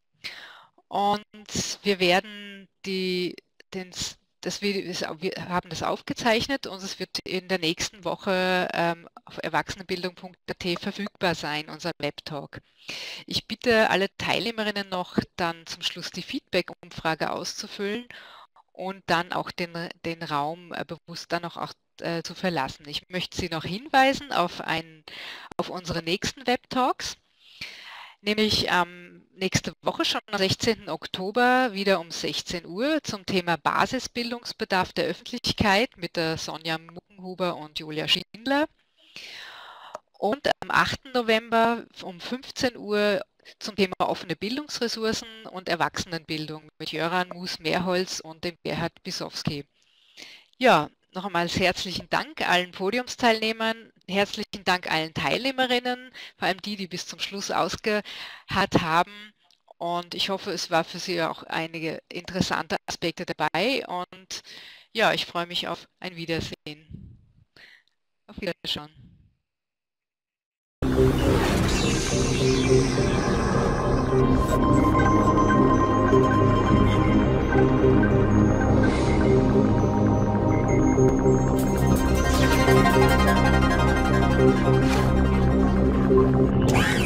Und wir werden die, den, das, wir haben das aufgezeichnet, und es wird in der nächsten Woche ähm, auf erwachsenenbildung punkt a t verfügbar sein, unser Webtalk. Ich bitte alle Teilnehmerinnen noch, dann zum Schluss die Feedback-Umfrage auszufüllen und dann auch den, den Raum äh, bewusst dann auch, auch äh, zu verlassen. Ich möchte Sie noch hinweisen auf, ein, auf unsere nächsten Webtalks, nämlich ähm, nächste Woche schon am sechzehnten Oktober wieder um sechzehn Uhr zum Thema Basisbildungsbedarf der Öffentlichkeit mit der Sonja Muckenhuber und Julia Schindler. Und am achten November um fünfzehn Uhr zum Thema offene Bildungsressourcen und Erwachsenenbildung mit Jöran Mus-Mehrholz und dem Gerhard Bisowski. Ja, noch einmal herzlichen Dank allen Podiumsteilnehmern, herzlichen Dank allen Teilnehmerinnen, vor allem die, die bis zum Schluss ausgeharrt haben. Und ich hoffe, es war für Sie auch einige interessante Aspekte dabei. Und ja, ich freue mich auf ein Wiedersehen. Auf Wiedersehen. Thank you.